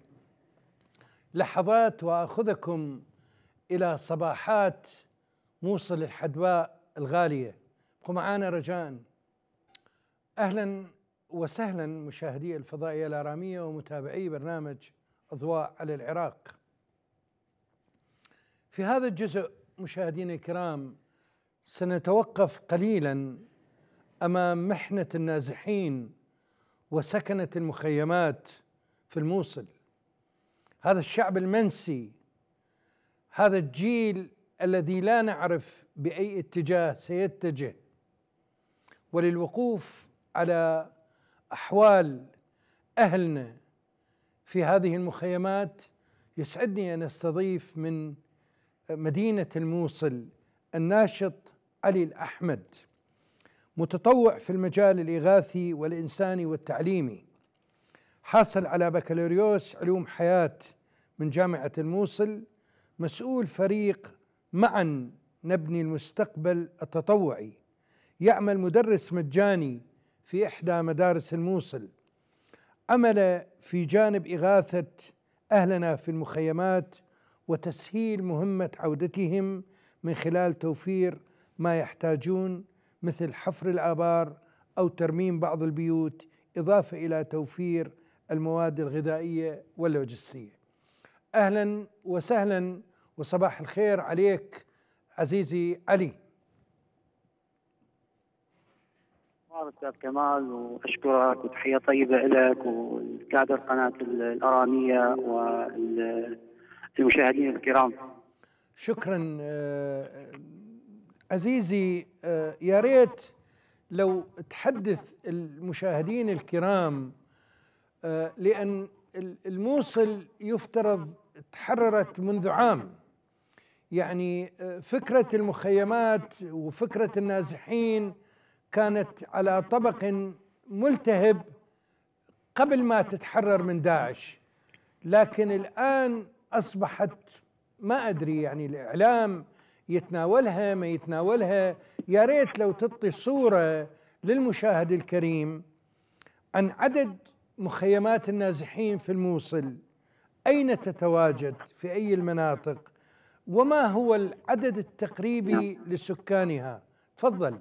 لحظات واخذكم الى صباحات موصل الحدواء الغاليه. ابقوا معنا رجاء. اهلا وسهلا مشاهدي الفضائيه الاراميه ومتابعي برنامج اضواء على العراق. في هذا الجزء مشاهدينا الكرام سنتوقف قليلا امام محنه النازحين وسكنه المخيمات في الموصل. هذا الشعب المنسي، هذا الجيل الذي لا نعرف باي اتجاه سيتجه، وللوقوف على احوال اهلنا في هذه المخيمات يسعدني ان استضيف من مدينه الموصل الناشط علي الأحمد، متطوع في المجال الإغاثي والإنساني والتعليمي، حاصل على بكالوريوس علوم حياة من جامعة الموصل، مسؤول فريق معا نبني المستقبل التطوعي، يعمل مدرس مجاني في إحدى مدارس الموصل، عمل في جانب إغاثة أهلنا في المخيمات وتسهيل مهمة عودتهم من خلال توفير ما يحتاجون مثل حفر الآبار أو ترميم بعض البيوت، إضافة إلى توفير المواد الغذائية واللوجستية. أهلا وسهلا وصباح الخير عليك عزيزي علي. أستاذ كمال، وأشكرك وتحية طيبة لك ولكادر قناة الأرامية والمشاهدين الكرام. شكرا آه، عزيزي. آه، يا ريت لو تحدث المشاهدين الكرام، آه، لأن الموصل يفترض تحررت منذ عام، يعني آه، فكرة المخيمات وفكرة النازحين كانت على طبق ملتهب قبل ما تتحرر من داعش، لكن الآن أصبحت ما أدري يعني الإعلام يتناولها ما يتناولها. يا ريت لو تعطي صورة للمشاهد الكريم عن عدد مخيمات النازحين في الموصل، أين تتواجد في أي المناطق، وما هو العدد التقريبي لسكانها. تفضل.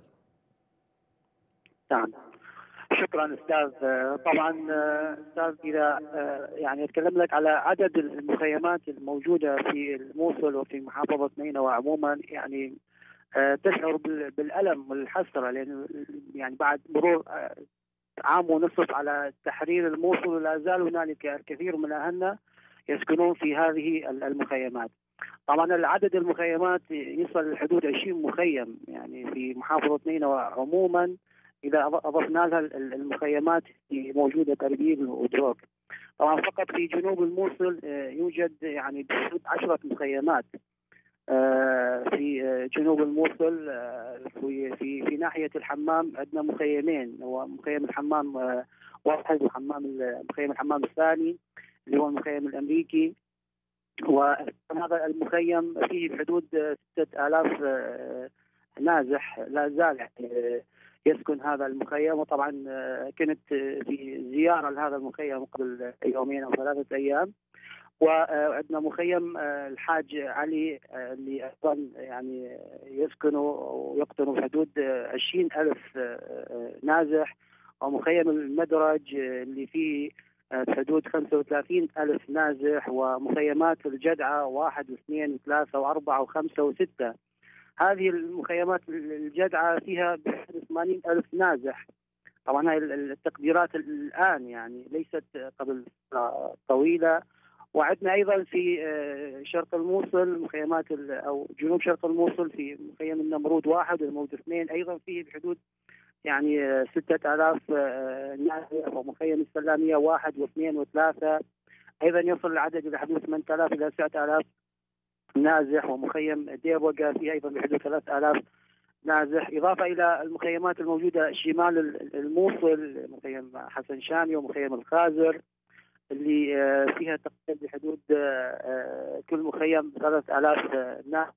نعم، شكرا استاذ. طبعا استاذ اذا يعني اتكلم لك على عدد المخيمات الموجوده في الموصل وفي محافظه نينوى عموما، يعني تشعر بالالم والحسره، لانه يعني بعد مرور عام ونصف على تحرير الموصل لا زال هنالك الكثير من اهلنا يسكنون في هذه المخيمات. طبعا العدد المخيمات يصل لحدود عشرين مخيم يعني في محافظه نينوى عموما، إذا أضفنا لها المخيمات موجودة بأربيل ودروك. طبعا فقط في جنوب الموصل يوجد يعني بحدود عشرة مخيمات في جنوب الموصل. في في في ناحية الحمام عندنا مخيمين، هو مخيم الحمام واحد وحمام مخيم الحمام الثاني اللي هو المخيم الأمريكي، وهذا المخيم فيه بحدود ستة آلاف نازح لا زال يعني يسكن هذا المخيم. وطبعا كنت في زيارة لهذا المخيم قبل يومين أو ثلاثة أيام، وعندنا مخيم الحاج علي اللي أيضا يعني يسكنوا ويقطنوا بحدود عشرين ألف نازح، ومخيم المدرج اللي فيه بحدود خمسة وثلاثين ألف نازح، ومخيمات الجدعة واحد واثنين وثلاثة وأربعة وخمسة وستة. هذه المخيمات الجدعة فيها بحدود ثمانين ألف نازح. طبعا هاي التقديرات الآن يعني ليست قبل طويلة. وعندنا أيضا في شرق الموصل مخيمات أو جنوب شرق الموصل في مخيم النمرود واحد والنمرود اثنين، أيضا فيه بحدود يعني ستة آلاف نازح، ومخيم السلامية واحد واثنين وثلاثة أيضا يصل العدد إلى حدود ثمانية آلاف إلى تسعة آلاف نازح، ومخيم ديبوغا فيه أيضا بحدود ثلاثة آلاف نازح، إضافة إلى المخيمات الموجودة شمال الموصل مخيم حسن شامي ومخيم الخازر اللي فيها تقريبا بحدود كل مخيم ثلاثة آلاف نازح.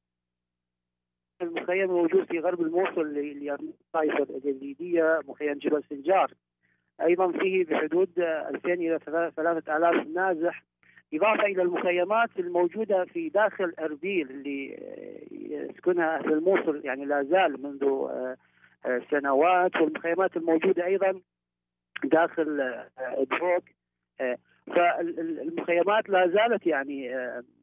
المخيم الموجود في غرب الموصل اللي الطائفة الجزيدية مخيم جبل سنجار أيضا فيه بحدود ألفين إلى ثلاثة آلاف نازح، إضافة إلى المخيمات الموجودة في داخل أربيل اللي يسكنها أهل الموصل يعني لا زال منذ سنوات، والمخيمات الموجودة أيضا داخل دروك. فالمخيمات لا زالت يعني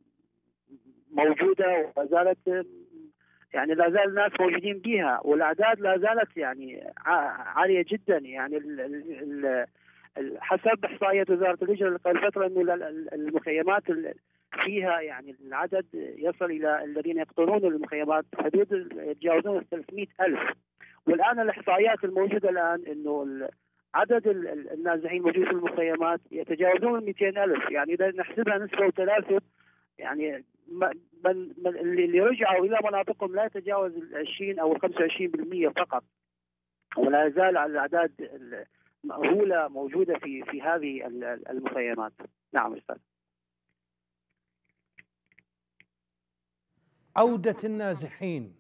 موجودة ولا زالت يعني لا زال الناس موجودين بها، والأعداد لا زالت يعني عالية جدا. يعني ال ال حسب إحصائيات وزارة الهجرة قبل فترة أنه المخيمات فيها يعني العدد يصل إلى الذين يقطنون المخيمات حدود يتجاوزون ثلاثمئة ألف. والآن الإحصائيات الموجودة الآن أنه عدد النازحين الموجودين في المخيمات يتجاوزون مئتين ألف. يعني إذا نحسبها نسبة وتناسب يعني من اللي رجعوا إلى مناطقهم لا يتجاوز العشرين أو الخمسة وعشرين بالمئة فقط، ولا يزال على الأعداد مأهولة موجودة في في هذه المخيمات. نعم أستاذ. عودة النازحين،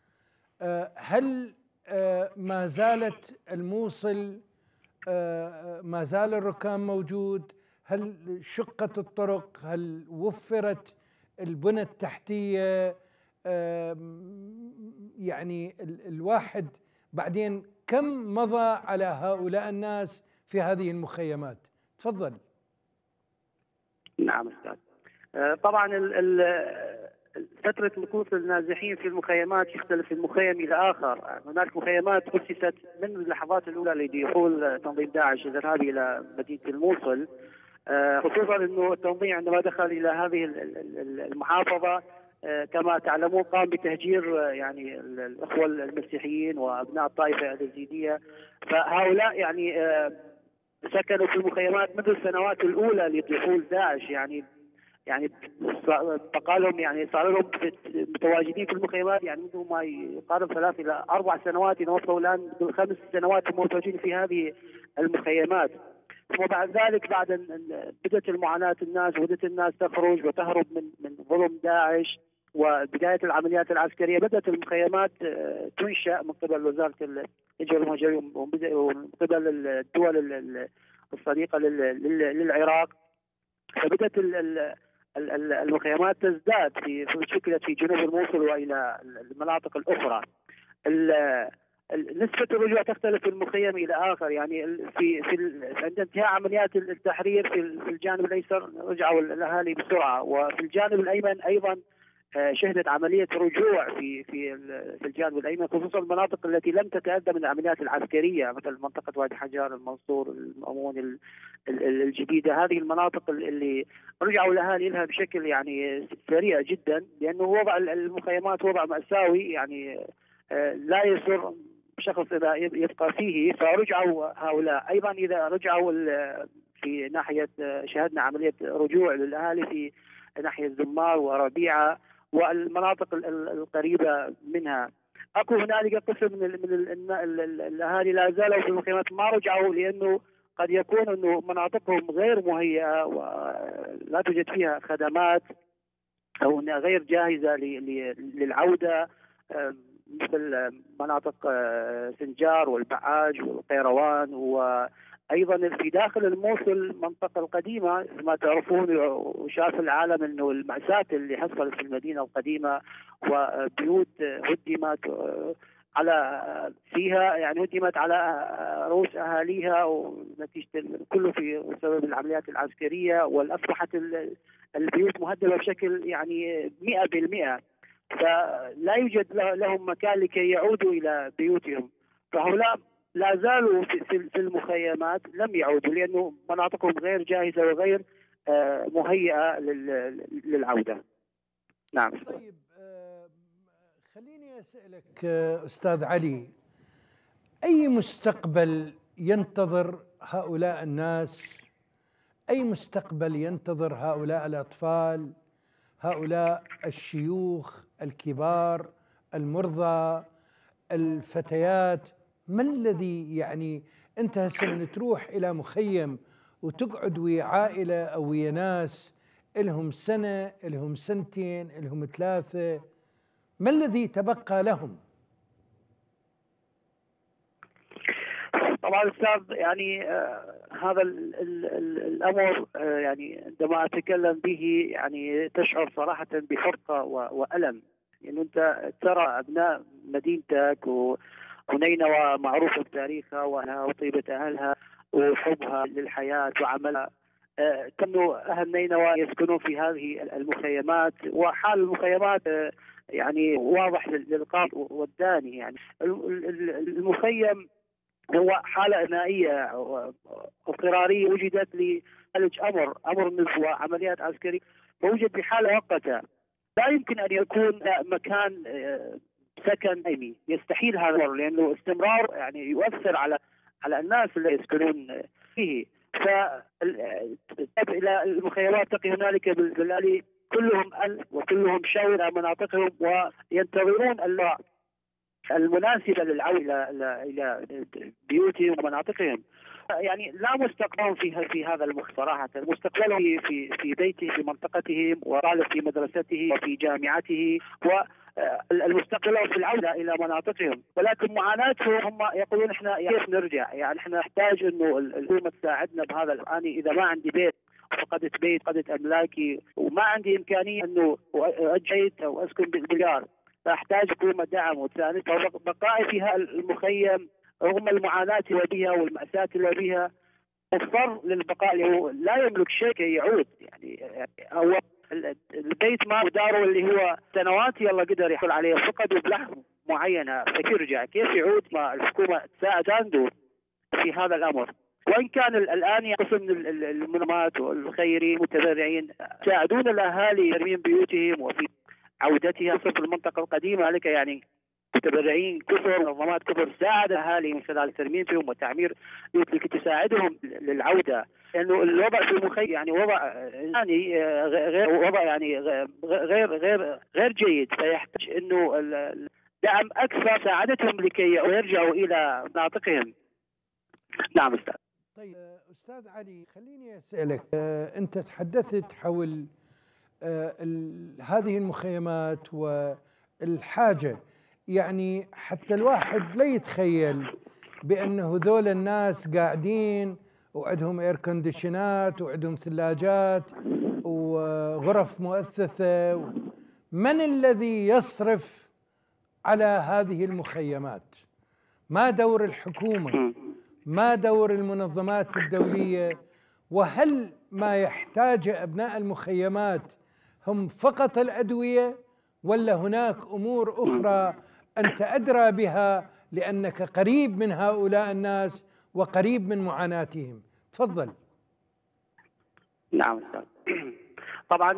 هل ما زالت الموصل ما زال الركام موجود؟ هل شقت الطرق؟ هل وفرت البنى التحتية؟ يعني الواحد بعدين كم مضى على هؤلاء الناس في هذه المخيمات؟ تفضل. نعم أستاذ. طبعا فترة مكوث النازحين في المخيمات يختلف من مخيم إلى آخر. هناك مخيمات أسست من اللحظات الأولى لدخول تنظيم داعش الإرهابي إلى مدينة الموصل، خصوصا أنه التنظيم عندما دخل إلى هذه المحافظة كما تعلمون قام بتهجير يعني الإخوة المسيحيين وأبناء الطائفة اليزيدية، فهؤلاء يعني سكنوا في المخيمات منذ السنوات الأولى لدخول داعش، يعني يعني بقى لهم يعني صار لهم متواجدين في المخيمات يعني منذ ما يقارب ثلاث إلى أربع سنوات، وصلوا الآن بالخمس سنوات متواجدين في هذه المخيمات. وبعد ذلك بعد أن بدأت المعاناة الناس وبدأت الناس تخرج وتهرب من من ظلم داعش وبداية العمليات العسكرية، بدأت المخيمات تنشأ من قبل وزارة الهجرة والمهاجرين ومن قبل الدول الصديقة للعراق، فبدأت المخيمات تزداد في شكلت في جنوب الموصل والى المناطق الاخرى. نسبة الرجوع تختلف من مخيم الى اخر، يعني في في عند انتهاء عمليات التحرير في الجانب الايسر رجعوا الاهالي بسرعة، وفي الجانب الايمن ايضا شهدت عملية رجوع في في في الجانب الايمن، خصوصا المناطق التي لم تتأذى من العمليات العسكرية مثل منطقة وادي حجار، المنصور، المأمون، الجديدة. هذه المناطق اللي رجعوا الاهالي لها بشكل يعني سريع جدا، لانه وضع المخيمات وضع مأساوي يعني لا يسر شخص اذا يبقى فيه، فرجعوا هؤلاء. ايضا اذا رجعوا في ناحية شهدنا عملية رجوع للاهالي في ناحية زمار وربيعة والمناطق القريبة منها. اكو هنالك قسم من من الاهالي لا زالوا في المخيمات ما رجعوا، لانه قد يكون انه مناطقهم غير مهيئة ولا توجد فيها خدمات او انها غير جاهزة للعودة، مثل مناطق سنجار والبعاج والقيروان، وايضا في داخل الموصل المنطقة القديمة ما تعرفون وشاف العالم انه المأساة اللي حصلت في المدينة القديمة، وبيوت هدمت على فيها يعني هدمت على رؤوس اهاليها، ونتيجة كله في سبب العمليات العسكرية، واصبحت البيوت مهدمة بشكل يعني مئة بالمئة، فلا يوجد لهم مكان لكي يعودوا إلى بيوتهم. فهؤلاء لا زالوا في المخيمات لم يعودوا، لأنه مناطقهم غير جاهزة وغير مهيئة للعودة. نعم. طيب خليني أسألك أستاذ علي، أي مستقبل ينتظر هؤلاء الناس؟ أي مستقبل ينتظر هؤلاء الأطفال، هؤلاء الشيوخ الكبار، المرضى، الفتيات؟ ما الذي يعني أنت هسه من تروح إلى مخيم وتقعد ويا عائلة أو ويا ناس إلهم سنة، إلهم سنتين، إلهم ثلاثة، ما الذي تبقى لهم؟ طبعا أستاذ يعني آه هذا ال ال ال الأمر آه يعني عندما أتكلم به يعني تشعر صراحة بفرقة وألم، يعني أنت ترى أبناء مدينتك ونينوى معروفة بتاريخها وطيبة أهلها وحبها للحياة وعملها، آه كانوا أهل نينوى يسكنون في هذه المخيمات، وحال المخيمات آه يعني واضح للقارئ والداني. يعني المخيم هو حالة إنائية اضطرارية وجدت لعلاج أمر أمر نزوة عمليات عسكرية، فوجد بحالة مؤقتة، لا يمكن أن يكون مكان سكن دائمي، يستحيل هذا الأمر، لأنه استمرار يعني يؤثر على على الناس اللي يسكنون فيه. ف إلى المخيمات تقي هنالك بالآلي كلهم ألف وكلهم شاور إلى مناطقهم وينتظرون الله المناسبة للعودة إلى بيوتهم ومناطقهم. يعني لا مستقبلهم في في هذا المخ صراحة، مستقبلهم في في بيته في منطقتهم، وطالب في مدرسته وفي جامعته، والمستقبل في العودة إلى مناطقهم. ولكن معاناتهم هم يقولون احنا كيف نرجع؟ يعني احنا نحتاج انه الحكومة تساعدنا بهذا الآن، اذا ما عندي بيت فقدت بيت فقدت املاكي وما عندي امكانية انه اجد او اسكن بالجار، فاحتاج حكومة دعم وتساند. بقائي في المخيم رغم المعاناة اللي بها والمأساة اللي بها مضطر للبقاء، لأنه لا يملك شيء كي يعود. يعني هو البيت ما داره اللي هو سنوات يلا قدر يحصل عليه، فقدوا بلحظة معينة فيرجع، كيف يعود؟ ما الحكومة تساعد عنده في هذا الأمر. وإن كان الآن قسم من المنظمات والخيرين المتبرعين يساعدون الأهالي ترميم بيوتهم وفي عودتها صفر المنطقة القديمة. لك يعني متبرعين كثر، منظمات كثر ساعد الاهالي من خلال الترميم فيهم وتعمير بيوت لكي تساعدهم للعوده، لانه الوضع في المخيم يعني وضع انساني غير وضع يعني غير غير غير جيد، فيحتاج انه دعم اكثر ساعدتهم لكي يرجعوا الى مناطقهم. نعم استاذ. طيب استاذ علي، خليني اسالك، انت تحدثت حول هذه المخيمات والحاجه، يعني حتى الواحد لا يتخيل بأنه ذول الناس قاعدين وعندهم اير كونديشنات وعندهم ثلاجات وغرف مؤثثة. من الذي يصرف على هذه المخيمات؟ ما دور الحكومة؟ ما دور المنظمات الدولية؟ وهل ما يحتاج أبناء المخيمات هم فقط الأدوية، ولا هناك أمور أخرى أنت أدرى بها لأنك قريب من هؤلاء الناس وقريب من معاناتهم؟ تفضل. نعم أستاذ. طبعا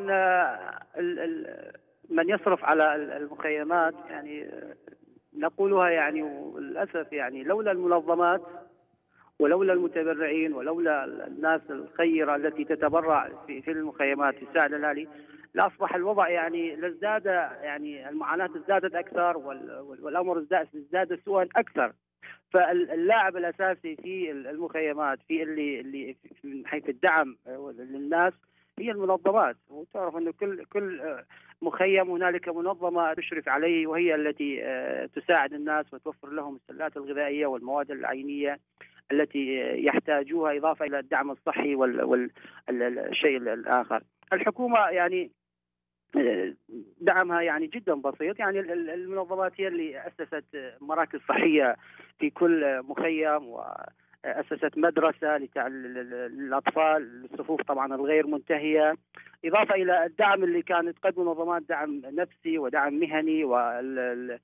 من يصرف على المخيمات يعني نقولها يعني للأسف يعني لولا المنظمات ولولا المتبرعين ولولا الناس الخيرة التي تتبرع في في المخيمات تساعد الاهالي لاصبح الوضع يعني لازداد يعني المعاناة ازدادت اكثر والامر ازداد سوءا اكثر. فاللاعب الاساسي في المخيمات في اللي اللي من حيث الدعم للناس هي المنظمات، وتعرف انه كل كل مخيم هنالك منظمه تشرف عليه وهي التي تساعد الناس وتوفر لهم السلات الغذائيه والمواد العينيه التي يحتاجوها، اضافه الى الدعم الصحي والشيء الاخر. الحكومه يعني دعمها يعني جدا بسيط، يعني المنظمات هي اللي اسست مراكز صحيه في كل مخيم واسست مدرسه للاطفال، الصفوف طبعا الغير منتهيه، اضافه الى الدعم اللي كانت تقدم منظمات دعم نفسي ودعم مهني وتدخال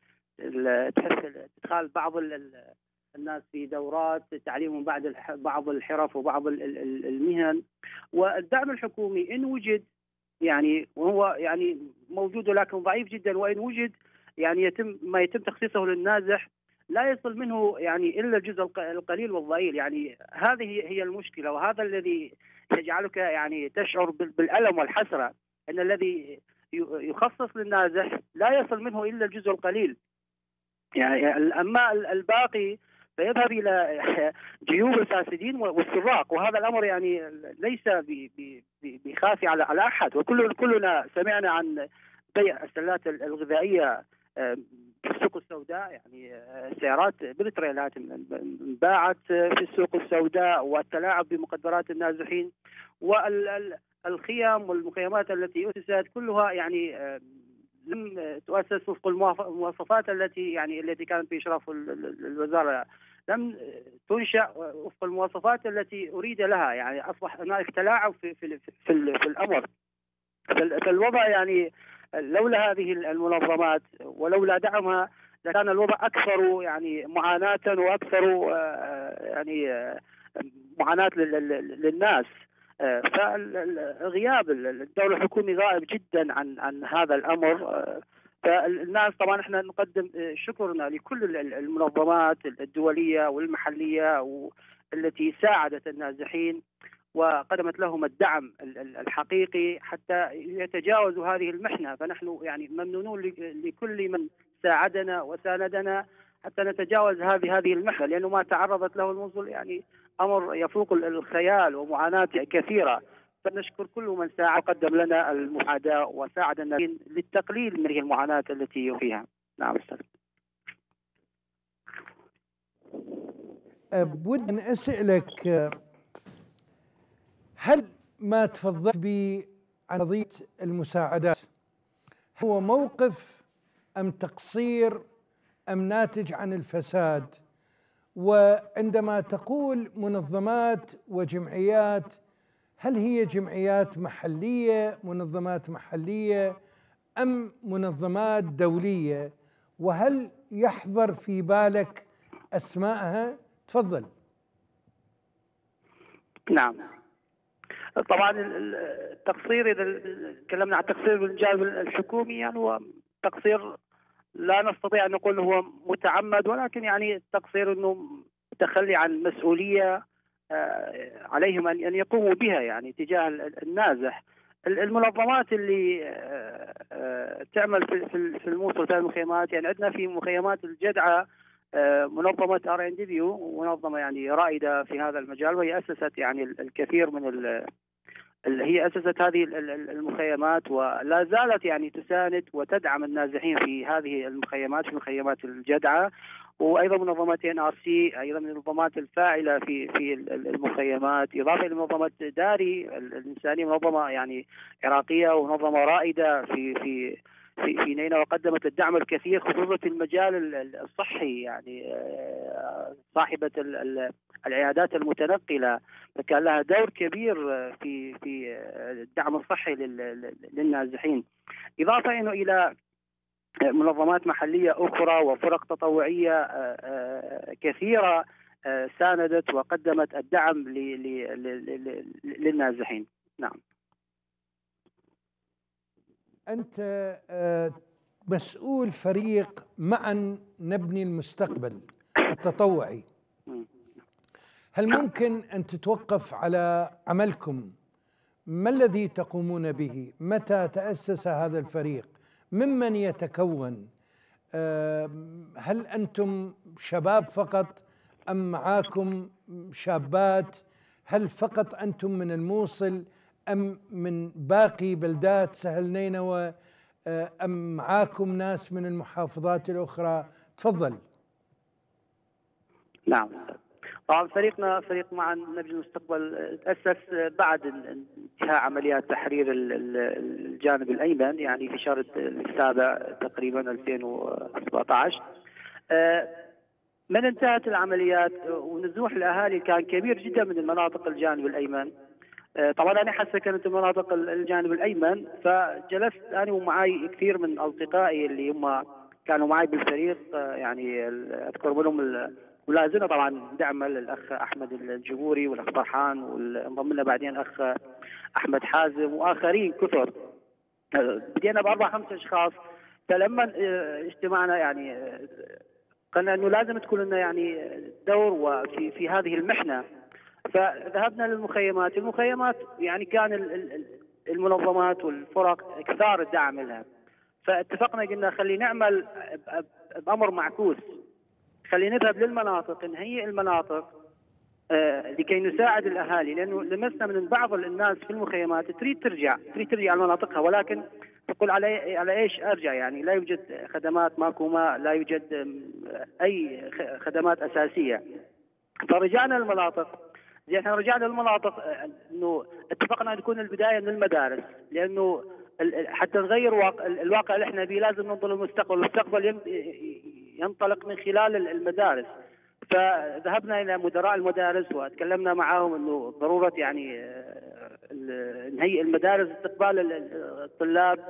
بعض الناس في دورات تعليمهم بعد بعض الحرف وبعض المهن. والدعم الحكومي ان وجد يعني وهو يعني موجود ولكن ضعيف جدا، وان وجد يعني يتم ما يتم تخصيصه للنازح لا يصل منه يعني الا الجزء القليل والضئيل. يعني هذه هي المشكله، وهذا الذي يجعلك يعني تشعر بالالم والحسره ان الذي يخصص للنازح لا يصل منه الا الجزء القليل. يعني اما الباقي فيذهب الى جيوب الفاسدين والسراق، وهذا الامر يعني ليس بخافي على على احد، وكل كلنا سمعنا عن بيع السلات الغذائيه في السوق السوداء، يعني سيارات بالتريلات باعت في السوق السوداء، والتلاعب بمقدرات النازحين، والخيام والمخيمات التي أسست كلها يعني لم تؤسس وفق المواصفات التي يعني التي كانت بإشراف الوزارة، لم تنشأ وفق المواصفات التي أريد لها. يعني أصبح هناك تلاعب في في في, في الأمر. فالوضع يعني لولا هذه المنظمات ولولا دعمها لكان الوضع أكثر يعني معاناة وأكثر يعني معاناة للناس. فغياب الدور الحكومي غائب جدا عن عن هذا الأمر. فالناس طبعا احنا نقدم شكرنا لكل المنظمات الدولية والمحلية التي ساعدت النازحين وقدمت لهم الدعم الحقيقي حتى يتجاوزوا هذه المحنة. فنحن يعني ممنونون لكل من ساعدنا وساندنا حتى نتجاوز هذه هذه المحنة، لأنه ما تعرضت له الموصل يعني أمر يفوق الخيال ومعاناة كثيرة. فنشكر كل من ساعد وقدم لنا المساعدة وساعد الناس للتقليل من هذه المعاناة التي فيها. نعم أستاذ. بود أن أسألك، هل ما تفضلت به عن قضية المساعدات هو موقف أم تقصير أم ناتج عن الفساد؟ وعندما تقول منظمات وجمعيات، هل هي جمعيات محلية، منظمات محلية أم منظمات دولية؟ وهل يحضر في بالك أسماءها؟ تفضل. نعم. طبعا التقصير، اذا تكلمنا عن التقصير بالجانب الحكومي، يعني هو تقصير لا نستطيع ان نقول هو متعمد، ولكن يعني التقصير انه تخلي عن مسؤوليه عليهم ان يقوموا بها يعني تجاه النازح. المنظمات اللي تعمل في الموصل في المخيمات، يعني عندنا في مخيمات الجدعة منظمة ار ان دبليو، منظمة يعني رائدة في هذا المجال، وهي أسست يعني الكثير من هي أسست هذه المخيمات، ولا زالت يعني تساند وتدعم النازحين في هذه المخيمات، في مخيمات الجدعة. وايضا منظمات ان ار سي ايضا من المنظمات الفاعله في في المخيمات، اضافه الى منظمه داري الانسانيه، منظمه يعني عراقيه ومنظمه رائده في في في في نينوى، وقدمت الدعم الكثير خصوصا في المجال الصحي، يعني صاحبه العيادات المتنقله، فكان لها دور كبير في في الدعم الصحي للنازحين. اضافه انه الى منظمات محلية أخرى وفرق تطوعية كثيرة ساندت وقدمت الدعم للنازحين. نعم. أنت مسؤول فريق معا نبني المستقبل التطوعي، هل ممكن أن تتوقف على عملكم؟ ما الذي تقومون به؟ متى تأسس هذا الفريق؟ ممن يتكون؟ هل أنتم شباب فقط أم معاكم شابات؟ هل فقط أنتم من الموصل أم من باقي بلدات سهل نينوى أم معاكم ناس من المحافظات الأخرى؟ تفضل. نعم، طبعا فريقنا فريق معا نبني المستقبل تأسس بعد انتهاء عمليات تحرير الجانب الأيمن، يعني في شهر السابع تقريبا ألفين وسبعة عشر. من انتهت العمليات ونزوح الأهالي كان كبير جدا من المناطق الجانب الأيمن. طبعا أنا حاسة كانت المناطق الجانب الأيمن، فجلست أنا ومعي كثير من أصدقائي اللي هم كانوا معي بالفريق، يعني أذكر منهم ولا زلنا طبعا دعم الاخ احمد الجبوري والاخ فرحان، وانضم لنا بعدين الاخ احمد حازم واخرين كثر. بدينا باربع خمس اشخاص، فلما اجتمعنا يعني قلنا انه لازم تكون لنا يعني دور وفي في هذه المحنه، فذهبنا للمخيمات. المخيمات يعني كان المنظمات والفرق كثار الدعم لها، فاتفقنا قلنا خلي نعمل بامر معكوس، خلينا نذهب للمناطق، نهيئ المناطق آه لكي نساعد الاهالي، لانه لمسنا من بعض الناس في المخيمات تريد ترجع تريد ترجع لمناطقها، ولكن تقول على على ايش ارجع؟ يعني لا يوجد خدمات، ماكو ماء، لا يوجد اي خدمات اساسيه. فرجعنا للمناطق. زين احنا رجعنا للمناطق انه اتفقنا ان تكون البدايه من المدارس، لانه حتى نغير واقع الواقع اللي احنا فيه لازم ننظر للمستقبل، المستقبل ينطلق من خلال المدارس. فذهبنا الى مدراء المدارس وتكلمنا معهم انه ضروره يعني نهيئ المدارس استقبال الطلاب،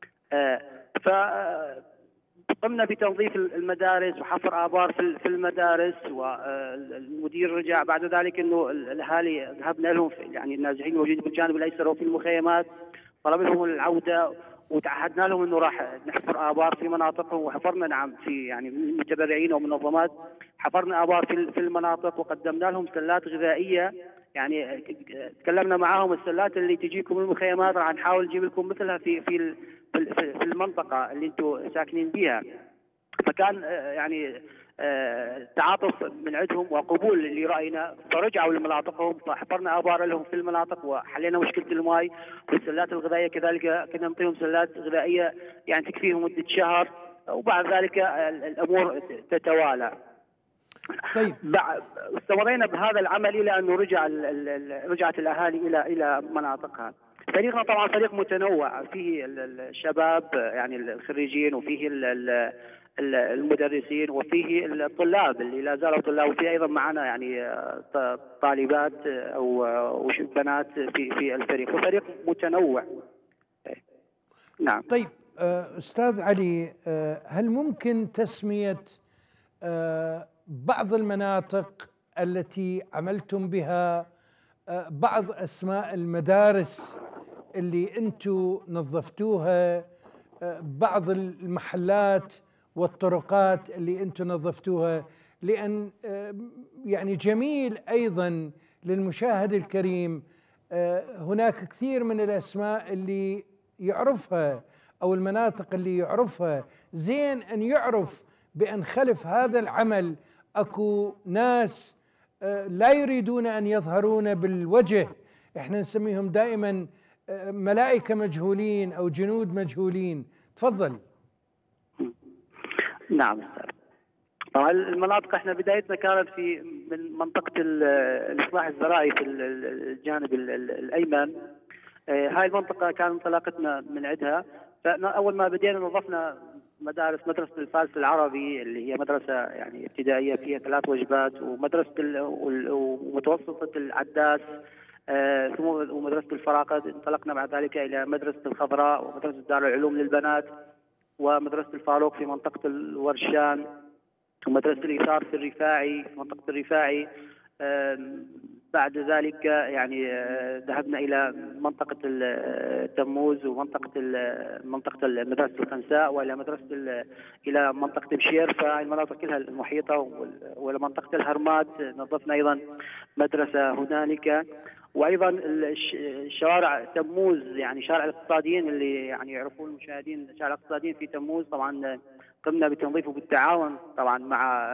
فقمنا بتنظيف المدارس وحفر ابار في المدارس، والمدير رجع بعد ذلك انه الاهالي ذهبنا لهم يعني النازحين الموجودين بالجانب الايسر وفي المخيمات، طلب لهم العوده وتعهدنا لهم انه راح نحفر ابار في مناطقهم، وحفرنا نعم في يعني من متبرعين ومنظمات حفرنا ابار في في المناطق، وقدمنا لهم سلات غذائيه. يعني تكلمنا معاهم السلات اللي تجيكم من المخيمات راح نحاول نجيب لكم مثلها في في في المنطقه اللي انتم ساكنين بها. فكان يعني تعاطف من عندهم وقبول لراينا، فرجعوا لمناطقهم، فحفرنا ابار لهم في المناطق وحلينا مشكله الماء. والسلات الغذائيه كذلك كنا نعطيهم سلات غذائيه يعني تكفيهم مده شهر، وبعد ذلك الامور تتوالى. طيب استمرينا بهذا العمل الى انه رجع رجعت الاهالي الى الى مناطقها. فريقنا طبعا فريق متنوع، فيه الشباب يعني الخريجين، وفيه المدرسين، وفيه الطلاب اللي لا زالوا طلاب، وفيه ايضا معنا يعني طالبات او بنات في في الفريق، وفريق متنوع. نعم. طيب استاذ علي، هل ممكن تسميه بعض المناطق التي عملتم بها بعض أسماء المدارس اللي أنتم نظفتوها، بعض المحلات والطرقات اللي أنتم نظفتوها، لأن يعني جميل أيضا للمشاهد الكريم هناك كثير من الأسماء اللي يعرفها أو المناطق اللي يعرفها، زين أن يعرف بأن خلف هذا العمل أكو ناس لا يريدون أن يظهرون بالوجه، إحنا نسميهم دائما ملائكة مجهولين أو جنود مجهولين. تفضل. نعم أستاذ. طبعا المناطق احنا بدايتنا كانت في من منطقة الإصلاح الزراعي في الجانب الأيمن. هاي المنطقة كان انطلاقتنا من عندها، فأول ما بدينا نظفنا مدارس مدرسة الفارس العربي اللي هي مدرسة يعني ابتدائية فيها ثلاث وجبات، ومدرسة ومتوسطة العداس ثم ومدرسة الفراقد. انطلقنا بعد ذلك إلى مدرسة الخضراء ومدرسة دار العلوم للبنات ومدرسة الفاروق في منطقة الورشان ومدرسة الإيثار في الرفاعي في منطقة الرفاعي. بعد ذلك يعني ذهبنا إلى منطقة التموز ومنطقة منطقة مدرسة الخنساء وإلى مدرسة إلى منطقة بشير، فالمناطق كلها المحيطة، وإلى منطقة الهرمات نظفنا أيضا مدرسة هنالك. وايضا الشوارع تموز يعني شارع الاقتصاديين اللي يعني يعرفون المشاهدين شارع الاقتصاديين في تموز، طبعا قمنا بتنظيفه بالتعاون طبعا مع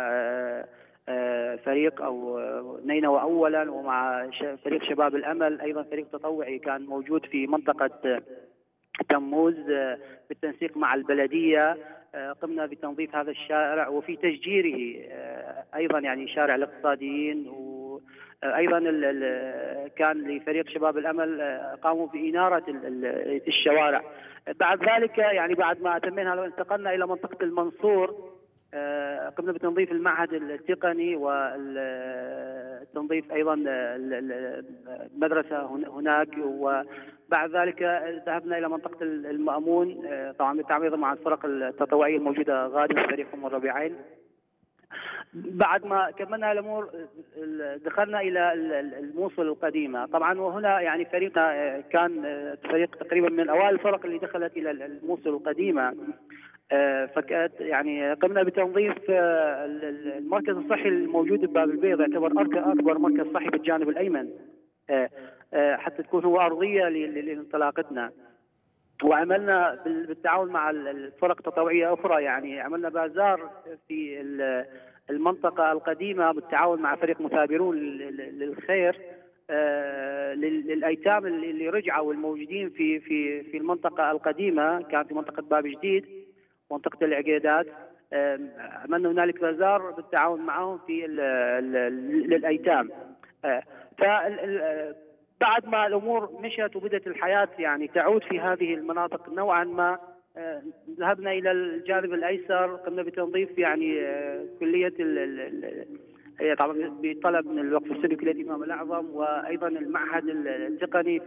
فريق او نينوى اولا ومع فريق شباب الامل، ايضا فريق تطوعي كان موجود في منطقه تموز بالتنسيق مع البلديه. قمنا بتنظيف هذا الشارع وفي تشجيره ايضا يعني شارع الاقتصاديين، وايضا كان لفريق شباب الامل قاموا باناره الشوارع. بعد ذلك يعني بعد ما اتمينا هذا انتقلنا الى منطقه المنصور، قمنا بتنظيف المعهد التقني والتنظيف ايضا المدرسه هناك، وبعد ذلك ذهبنا الى منطقه المأمون طبعا بالتعاون مع الفرق التطوعيه الموجوده غادر فريقهم الربيعين. بعد ما كملنا الامور دخلنا الى الموصل القديمه طبعا، وهنا يعني فريقنا كان فريق تقريبا من اوائل الفرق اللي دخلت الى الموصل القديمه. فكانت يعني قمنا بتنظيف المركز الصحي الموجود بباب البيض، يعتبر اكبر مركز صحي بالجانب الايمن حتى تكون هو ارضيه لانطلاقتنا. وعملنا بالتعاون مع الفرق التطوعيه اخرى، يعني عملنا بازار في المنطقه القديمه بالتعاون مع فريق مثابرون للخير للايتام اللي رجعوا والموجودين في في في المنطقه القديمه، كان في منطقه باب جديد منطقه العقيدات. عملنا هنالك بازار بالتعاون معهم في للايتام. ف بعد ما الامور مشت وبدات الحياه يعني تعود في هذه المناطق نوعا ما، ذهبنا الى الجانب الايسر، قمنا بتنظيف يعني كليه هي طبعا بطلب من الوقف السوري كليه الامام الاعظم، وايضا المعهد التقني.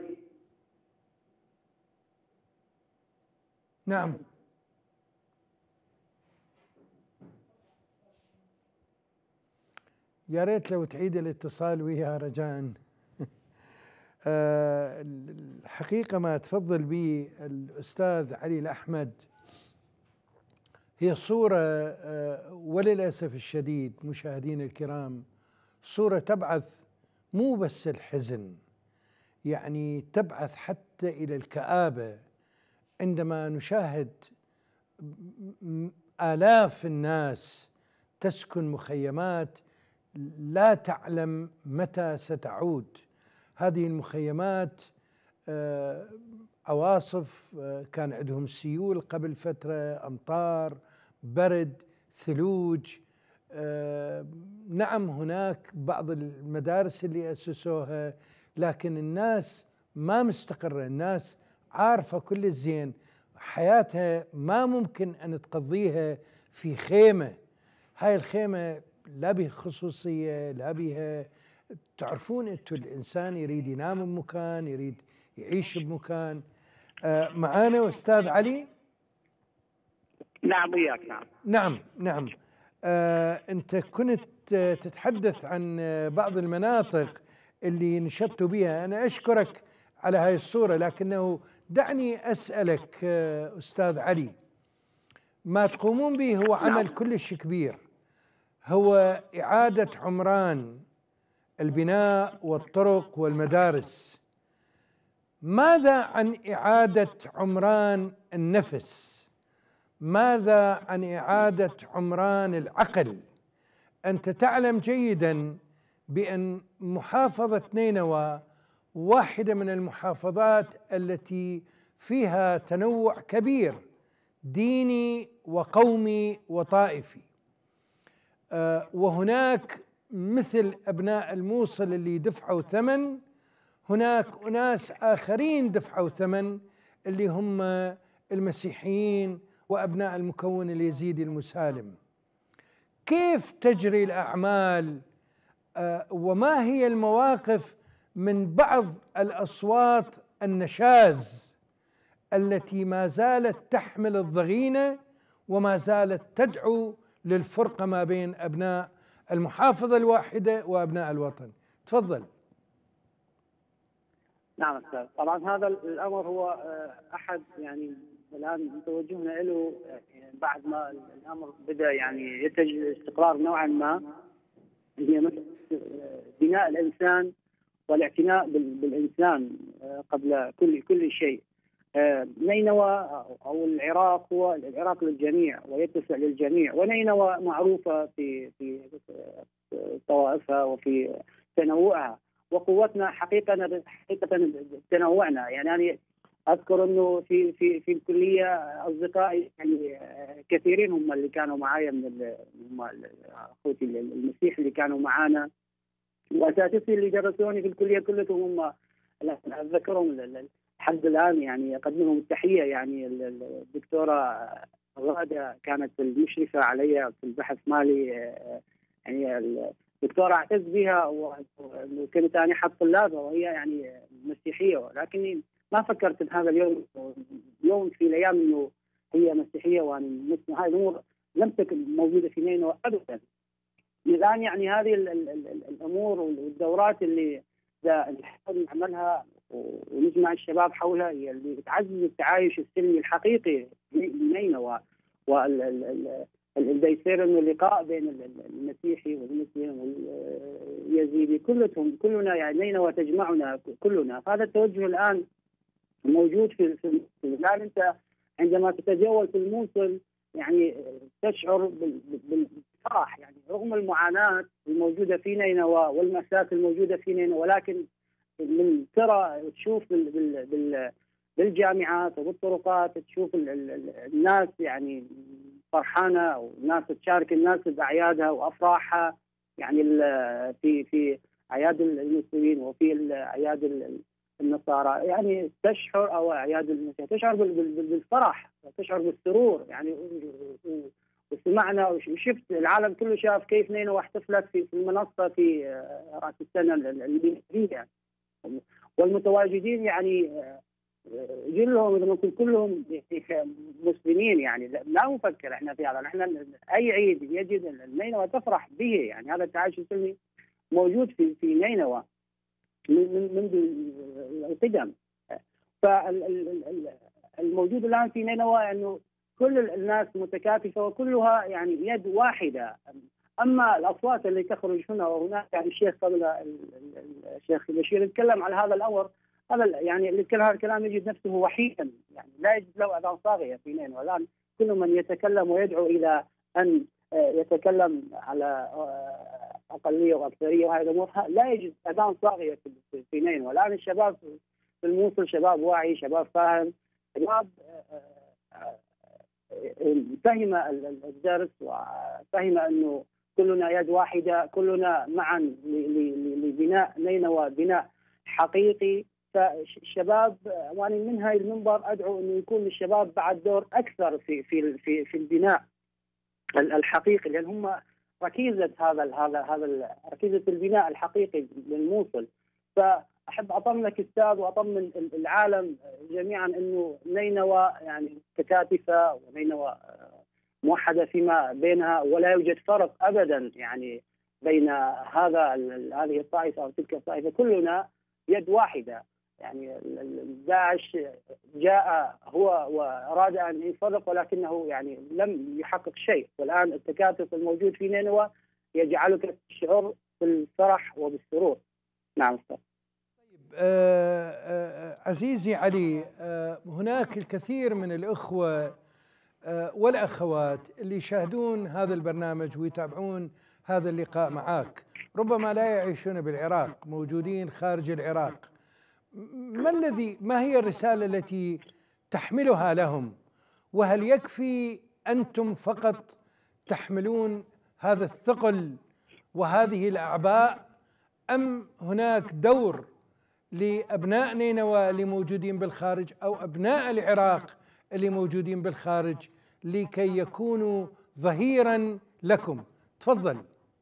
نعم. يا ريت لو تعيد الاتصال وياها رجاء. الحقيقة ما تفضل به الأستاذ علي الأحمد هي صورة وللأسف الشديد مشاهدين الكرام، صورة تبعث مو بس الحزن، يعني تبعث حتى إلى الكآبة عندما نشاهد آلاف الناس تسكن مخيمات لا تعلم متى ستعود. هذه المخيمات عواصف، كان عندهم سيول قبل فترة، أمطار، برد، ثلوج. نعم هناك بعض المدارس اللي أسسوها، لكن الناس ما مستقرة، الناس عارفة كل الزين حياتها ما ممكن أن تقضيها في خيمة. هاي الخيمة لا بها خصوصية، لا بها، تعرفون انتم الانسان يريد ينام بمكان، يريد يعيش بمكان. آه معانا استاذ علي؟ نعم وياك. نعم نعم نعم. آه انت كنت تتحدث عن بعض المناطق اللي نشدت بها. أنا أشكرك على هاي الصورة، لكنه دعني أسألك أستاذ علي، ما تقومون به هو عمل كلش كبير، هو إعادة عمران البناء والطرق والمدارس. ماذا عن إعادة عمران النفس؟ ماذا عن إعادة عمران العقل؟ أنت تعلم جيداً بأن محافظة نينوى واحدة من المحافظات التي فيها تنوع كبير ديني وقومي وطائفي، أه وهناك مثل أبناء الموصل اللي دفعوا ثمن، هناك أناس آخرين دفعوا ثمن اللي هم المسيحيين وأبناء المكون اليزيدي المسالم. كيف تجري الأعمال أه وما هي المواقف من بعض الأصوات النشاز التي ما زالت تحمل الضغينة وما زالت تدعو للفرقة ما بين أبناء المحافظة الواحدة وأبناء الوطن؟ تفضل. نعم أستاذ، طبعا هذا الأمر هو أحد يعني الآن توجهنا له بعد ما الأمر بدأ يعني يتجه الاستقرار نوعا ما، هي مثل بناء الإنسان والاعتناء بالإنسان قبل كل كل شيء. نينوى أو العراق هو العراق للجميع ويتسع للجميع، ونينوى معروفة في في طوائفها وفي تنوعها، وقوتنا حقيقة حقيقة تنوعنا. يعني أنا أذكر أنه في في في الكلية أصدقائي يعني كثيرين هم اللي كانوا معايا من هم أخوتي المسيح اللي كانوا معانا، وأساتذتي اللي درسوني في الكلية كلهم هم أتذكرهم لحد الآن، يعني أقدم لهم التحية. يعني الدكتورة غادة كانت المشرفة علي في البحث مالي، يعني الدكتورة أعتز بها وكنت أنا أحد طلابها، وهي يعني مسيحية، ولكني ما فكرت بهذا اليوم يوم في الأيام أنه هي مسيحية، وأن مثل هاي الأمور لم تكن موجودة في نينوى أبدا. الآن يعني هذه ال ال ال الأمور والدورات اللي نحاول نعملها ونجمع الشباب حولها هي اللي تعزز التعايش السلمي الحقيقي لنينوى، واللي يصير انه اللقاء بين المسيحي والمسلم واليزيدي كلهم كلنا يعني نينوى تجمعنا كلنا. هذا التوجه الآن موجود في الآن. أنت عندما تتجول في الموصل يعني تشعر بالفرح، يعني رغم المعاناة الموجودة في نينوى والمأساة الموجودة في نينوى، ولكن من ترى تشوف بالجامعات وبالطرقات تشوف الناس يعني فرحانة، والناس تشارك الناس بأعيادها وأفراحها، يعني في في أعياد المسلمين وفي أعياد النصارى، يعني تشعر أو أعياد المسيح تشعر بالفرح وتشعر بالسرور. يعني وسمعنا وشفت العالم كله شاف كيف نينوى احتفلت في المنصة في رأس السنة الميلادية، والمتواجدين يعني جلهم إذا ممكن كلهم مسلمين. يعني لا نفكر احنا في هذا، نحن أي عيد يجد نينوى تفرح به. يعني هذا التعايش السلمي موجود في في نينوى منذ القدم. فالموجود الآن في نينوى أنه كل الناس متكاتفة وكلها يعني يد واحدة. أما الأصوات اللي تخرج هنا وهناك، يعني الشيخ قبل الشيخ بشير يتكلم على هذا الأمر، هذا يعني اللي يتكلم هذا الكلام يجد نفسه وحيدا، يعني لا يجد له أذان صاغية في نينوى. الآن كل من يتكلم ويدعو إلى أن يتكلم على أقلية وأكثرية وهذه الأمور لا يجد أذان صاغية في نينوى. الآن الشباب في الموصل شباب واعي، شباب فاهم، شباب فهم الدرس وفهم أنه كلنا يد واحدة، كلنا معا لبناء نينوى بناء حقيقي. فالشباب، وأنا من هاي المنبر أدعو أنه يكون للشباب بعد دور أكثر في في في في البناء الحقيقي، لأن هم ركيزة هذا هذا هذا ركيزة البناء الحقيقي للموصل. فأحب أطمنك أستاذ وأطمن العالم جميعا أنه نينوى يعني متكاتفة، ونينوى موحدة فيما بينها، ولا يوجد فرق أبدا يعني بين هذا هذه الطائفة أو تلك الطائفة، كلنا يد واحدة. يعني داعش جاء هو وأراد أن يفرق، ولكنه يعني لم يحقق شيء، والآن التكاتف الموجود في نينوى يجعلك تشعر بالفرح وبالسرور. نعم أستاذ. طيب آه آه عزيزي علي، آه هناك الكثير من الإخوة آه والأخوات اللي يشاهدون هذا البرنامج ويتابعون هذا اللقاء معك، ربما لا يعيشون بالعراق، موجودين خارج العراق. ما الذي ما هي الرسالة التي تحملها لهم؟ وهل يكفي أنتم فقط تحملون هذا الثقل وهذه الأعباء، أم هناك دور لأبناء نينوى اللي موجودين بالخارج أو أبناء العراق اللي موجودين بالخارج لكي يكونوا ظهيرا لكم؟ تفضل.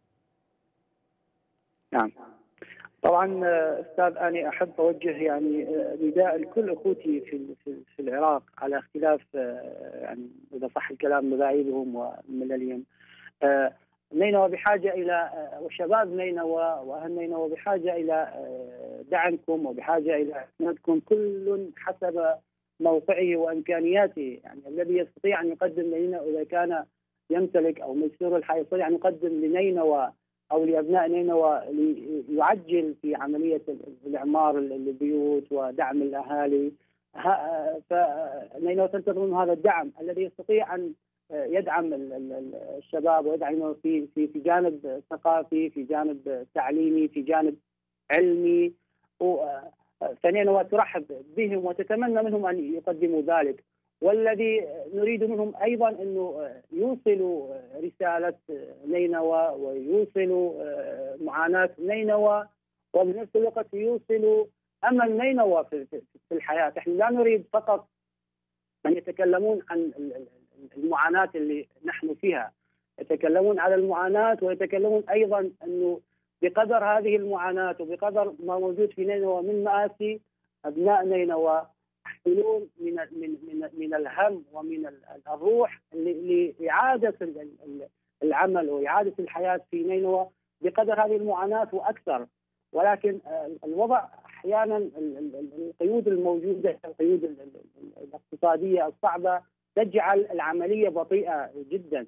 نعم طبعا استاذ، انا احب اوجه يعني نداء لكل اخوتي في في العراق على اختلاف يعني اذا صح الكلام مذاهبهم ومللهم. نينوى بحاجه الى، وشباب نينوى واهل نينوى بحاجه الى دعمكم وبحاجه الى اسنادكم، كل حسب موقعه وامكانياته. يعني الذي يستطيع ان يقدم لنا اذا كان يمتلك او ميسور الحياه يستطيع ان يقدم لنينوى أو لأبناء نينوى ليعجل في عملية الإعمار البيوت ودعم الأهالي، فنينوى تنتظر من هذا الدعم الذي يستطيع أن يدعم الشباب ويدعم في في في جانب ثقافي، في جانب تعليمي، في جانب علمي، فنينوى ترحب بهم وتتمنى منهم أن يقدموا ذلك. والذي نريد منهم أيضا أنه يوصلوا رسالة نينوى ويوصلوا معاناة نينوى، وبنفس الوقت يوصلوا أمل نينوى في الحياة. نحن لا نريد فقط أن يتكلمون عن المعاناة اللي نحن فيها، يتكلمون على المعاناة ويتكلمون أيضا أنه بقدر هذه المعاناة وبقدر ما موجود في نينوى من مآسي، أبناء نينوى يحملون من من من من الهم ومن الروح لإعادة العمل وإعادة الحياة في نينوى بقدر هذه المعاناة وأكثر. ولكن الوضع أحيانا القيود الموجودة، القيود الاقتصادية الصعبة تجعل العملية بطيئة جدا،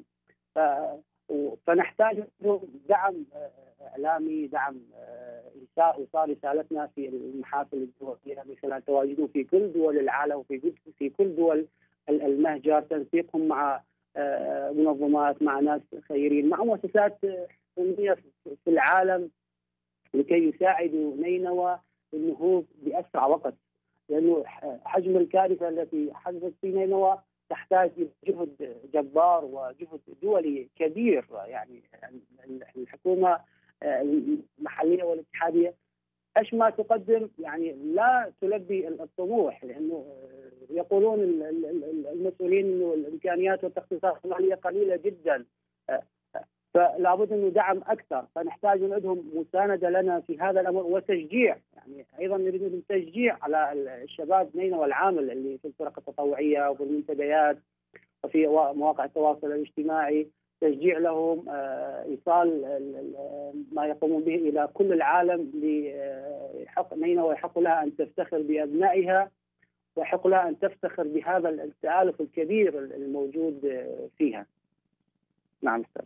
فنحتاج دعم إعلامي، دعم إيصال رسالتنا في المحافل الدولية من خلال تواجدهم في كل دول العالم وفي في كل دول المهجر، تنسيقهم مع منظمات، مع ناس خيرين، مع مؤسسات حكومية في العالم لكي يساعدوا نينوى النهوض بأسرع وقت، لأنه حجم الكارثة التي حدثت في نينوى تحتاج جهد جبار وجهد دولي كبير. يعني الحكومة المحلية والاتحادية ايش ما تقدم يعني لا تلبي الطموح، لانه يقولون المسؤولين انه الامكانيات والتخصيصات الماليه قليله جدا، فلا بد انه دعم اكثر، فنحتاج من عندهم مسانده لنا في هذا الامر وتشجيع. يعني ايضا نريد منهم تشجيع على الشباب نينوى العامل اللي في الفرق التطوعيه وفي المنتديات وفي مواقع التواصل الاجتماعي، تشجيع لهم، ايصال ما يقومون به الى كل العالم لحق نينوى، يحق لها ان تفتخر بابنائها ويحق لها ان تفتخر بهذا التآلف الكبير الموجود فيها. نعم استاذ.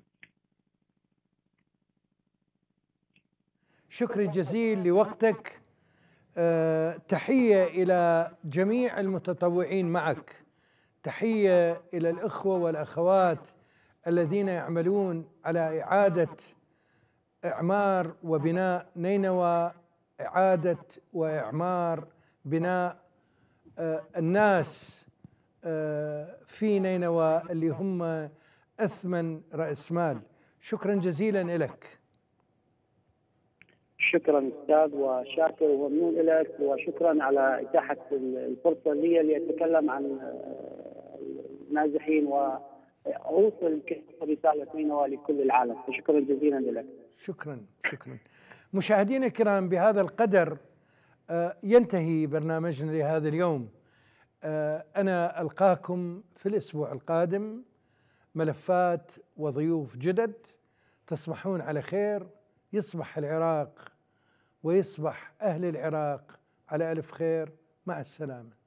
شكرا جزيلا لوقتك. أه تحية إلى جميع المتطوعين معك، تحية إلى الإخوة والأخوات الذين يعملون على إعادة إعمار وبناء نينوى، إعادة وإعمار بناء أه الناس أه في نينوى اللي هم أثمن رأس مال. شكرا جزيلا لك. شكرا استاذ، وشاكر وممنون لك، وشكرا على اتاحه الفرصه لي لاتكلم عن النازحين واوصل رساله نينوى لكل العالم، فشكرا جزيلا لك. شكرا شكرا. مشاهدينا الكرام، بهذا القدر ينتهي برنامجنا لهذا اليوم. انا القاكم في الاسبوع القادم، ملفات وضيوف جدد. تصبحون على خير، يصبح العراق ويصبح أهل العراق على ألف خير. مع السلامة.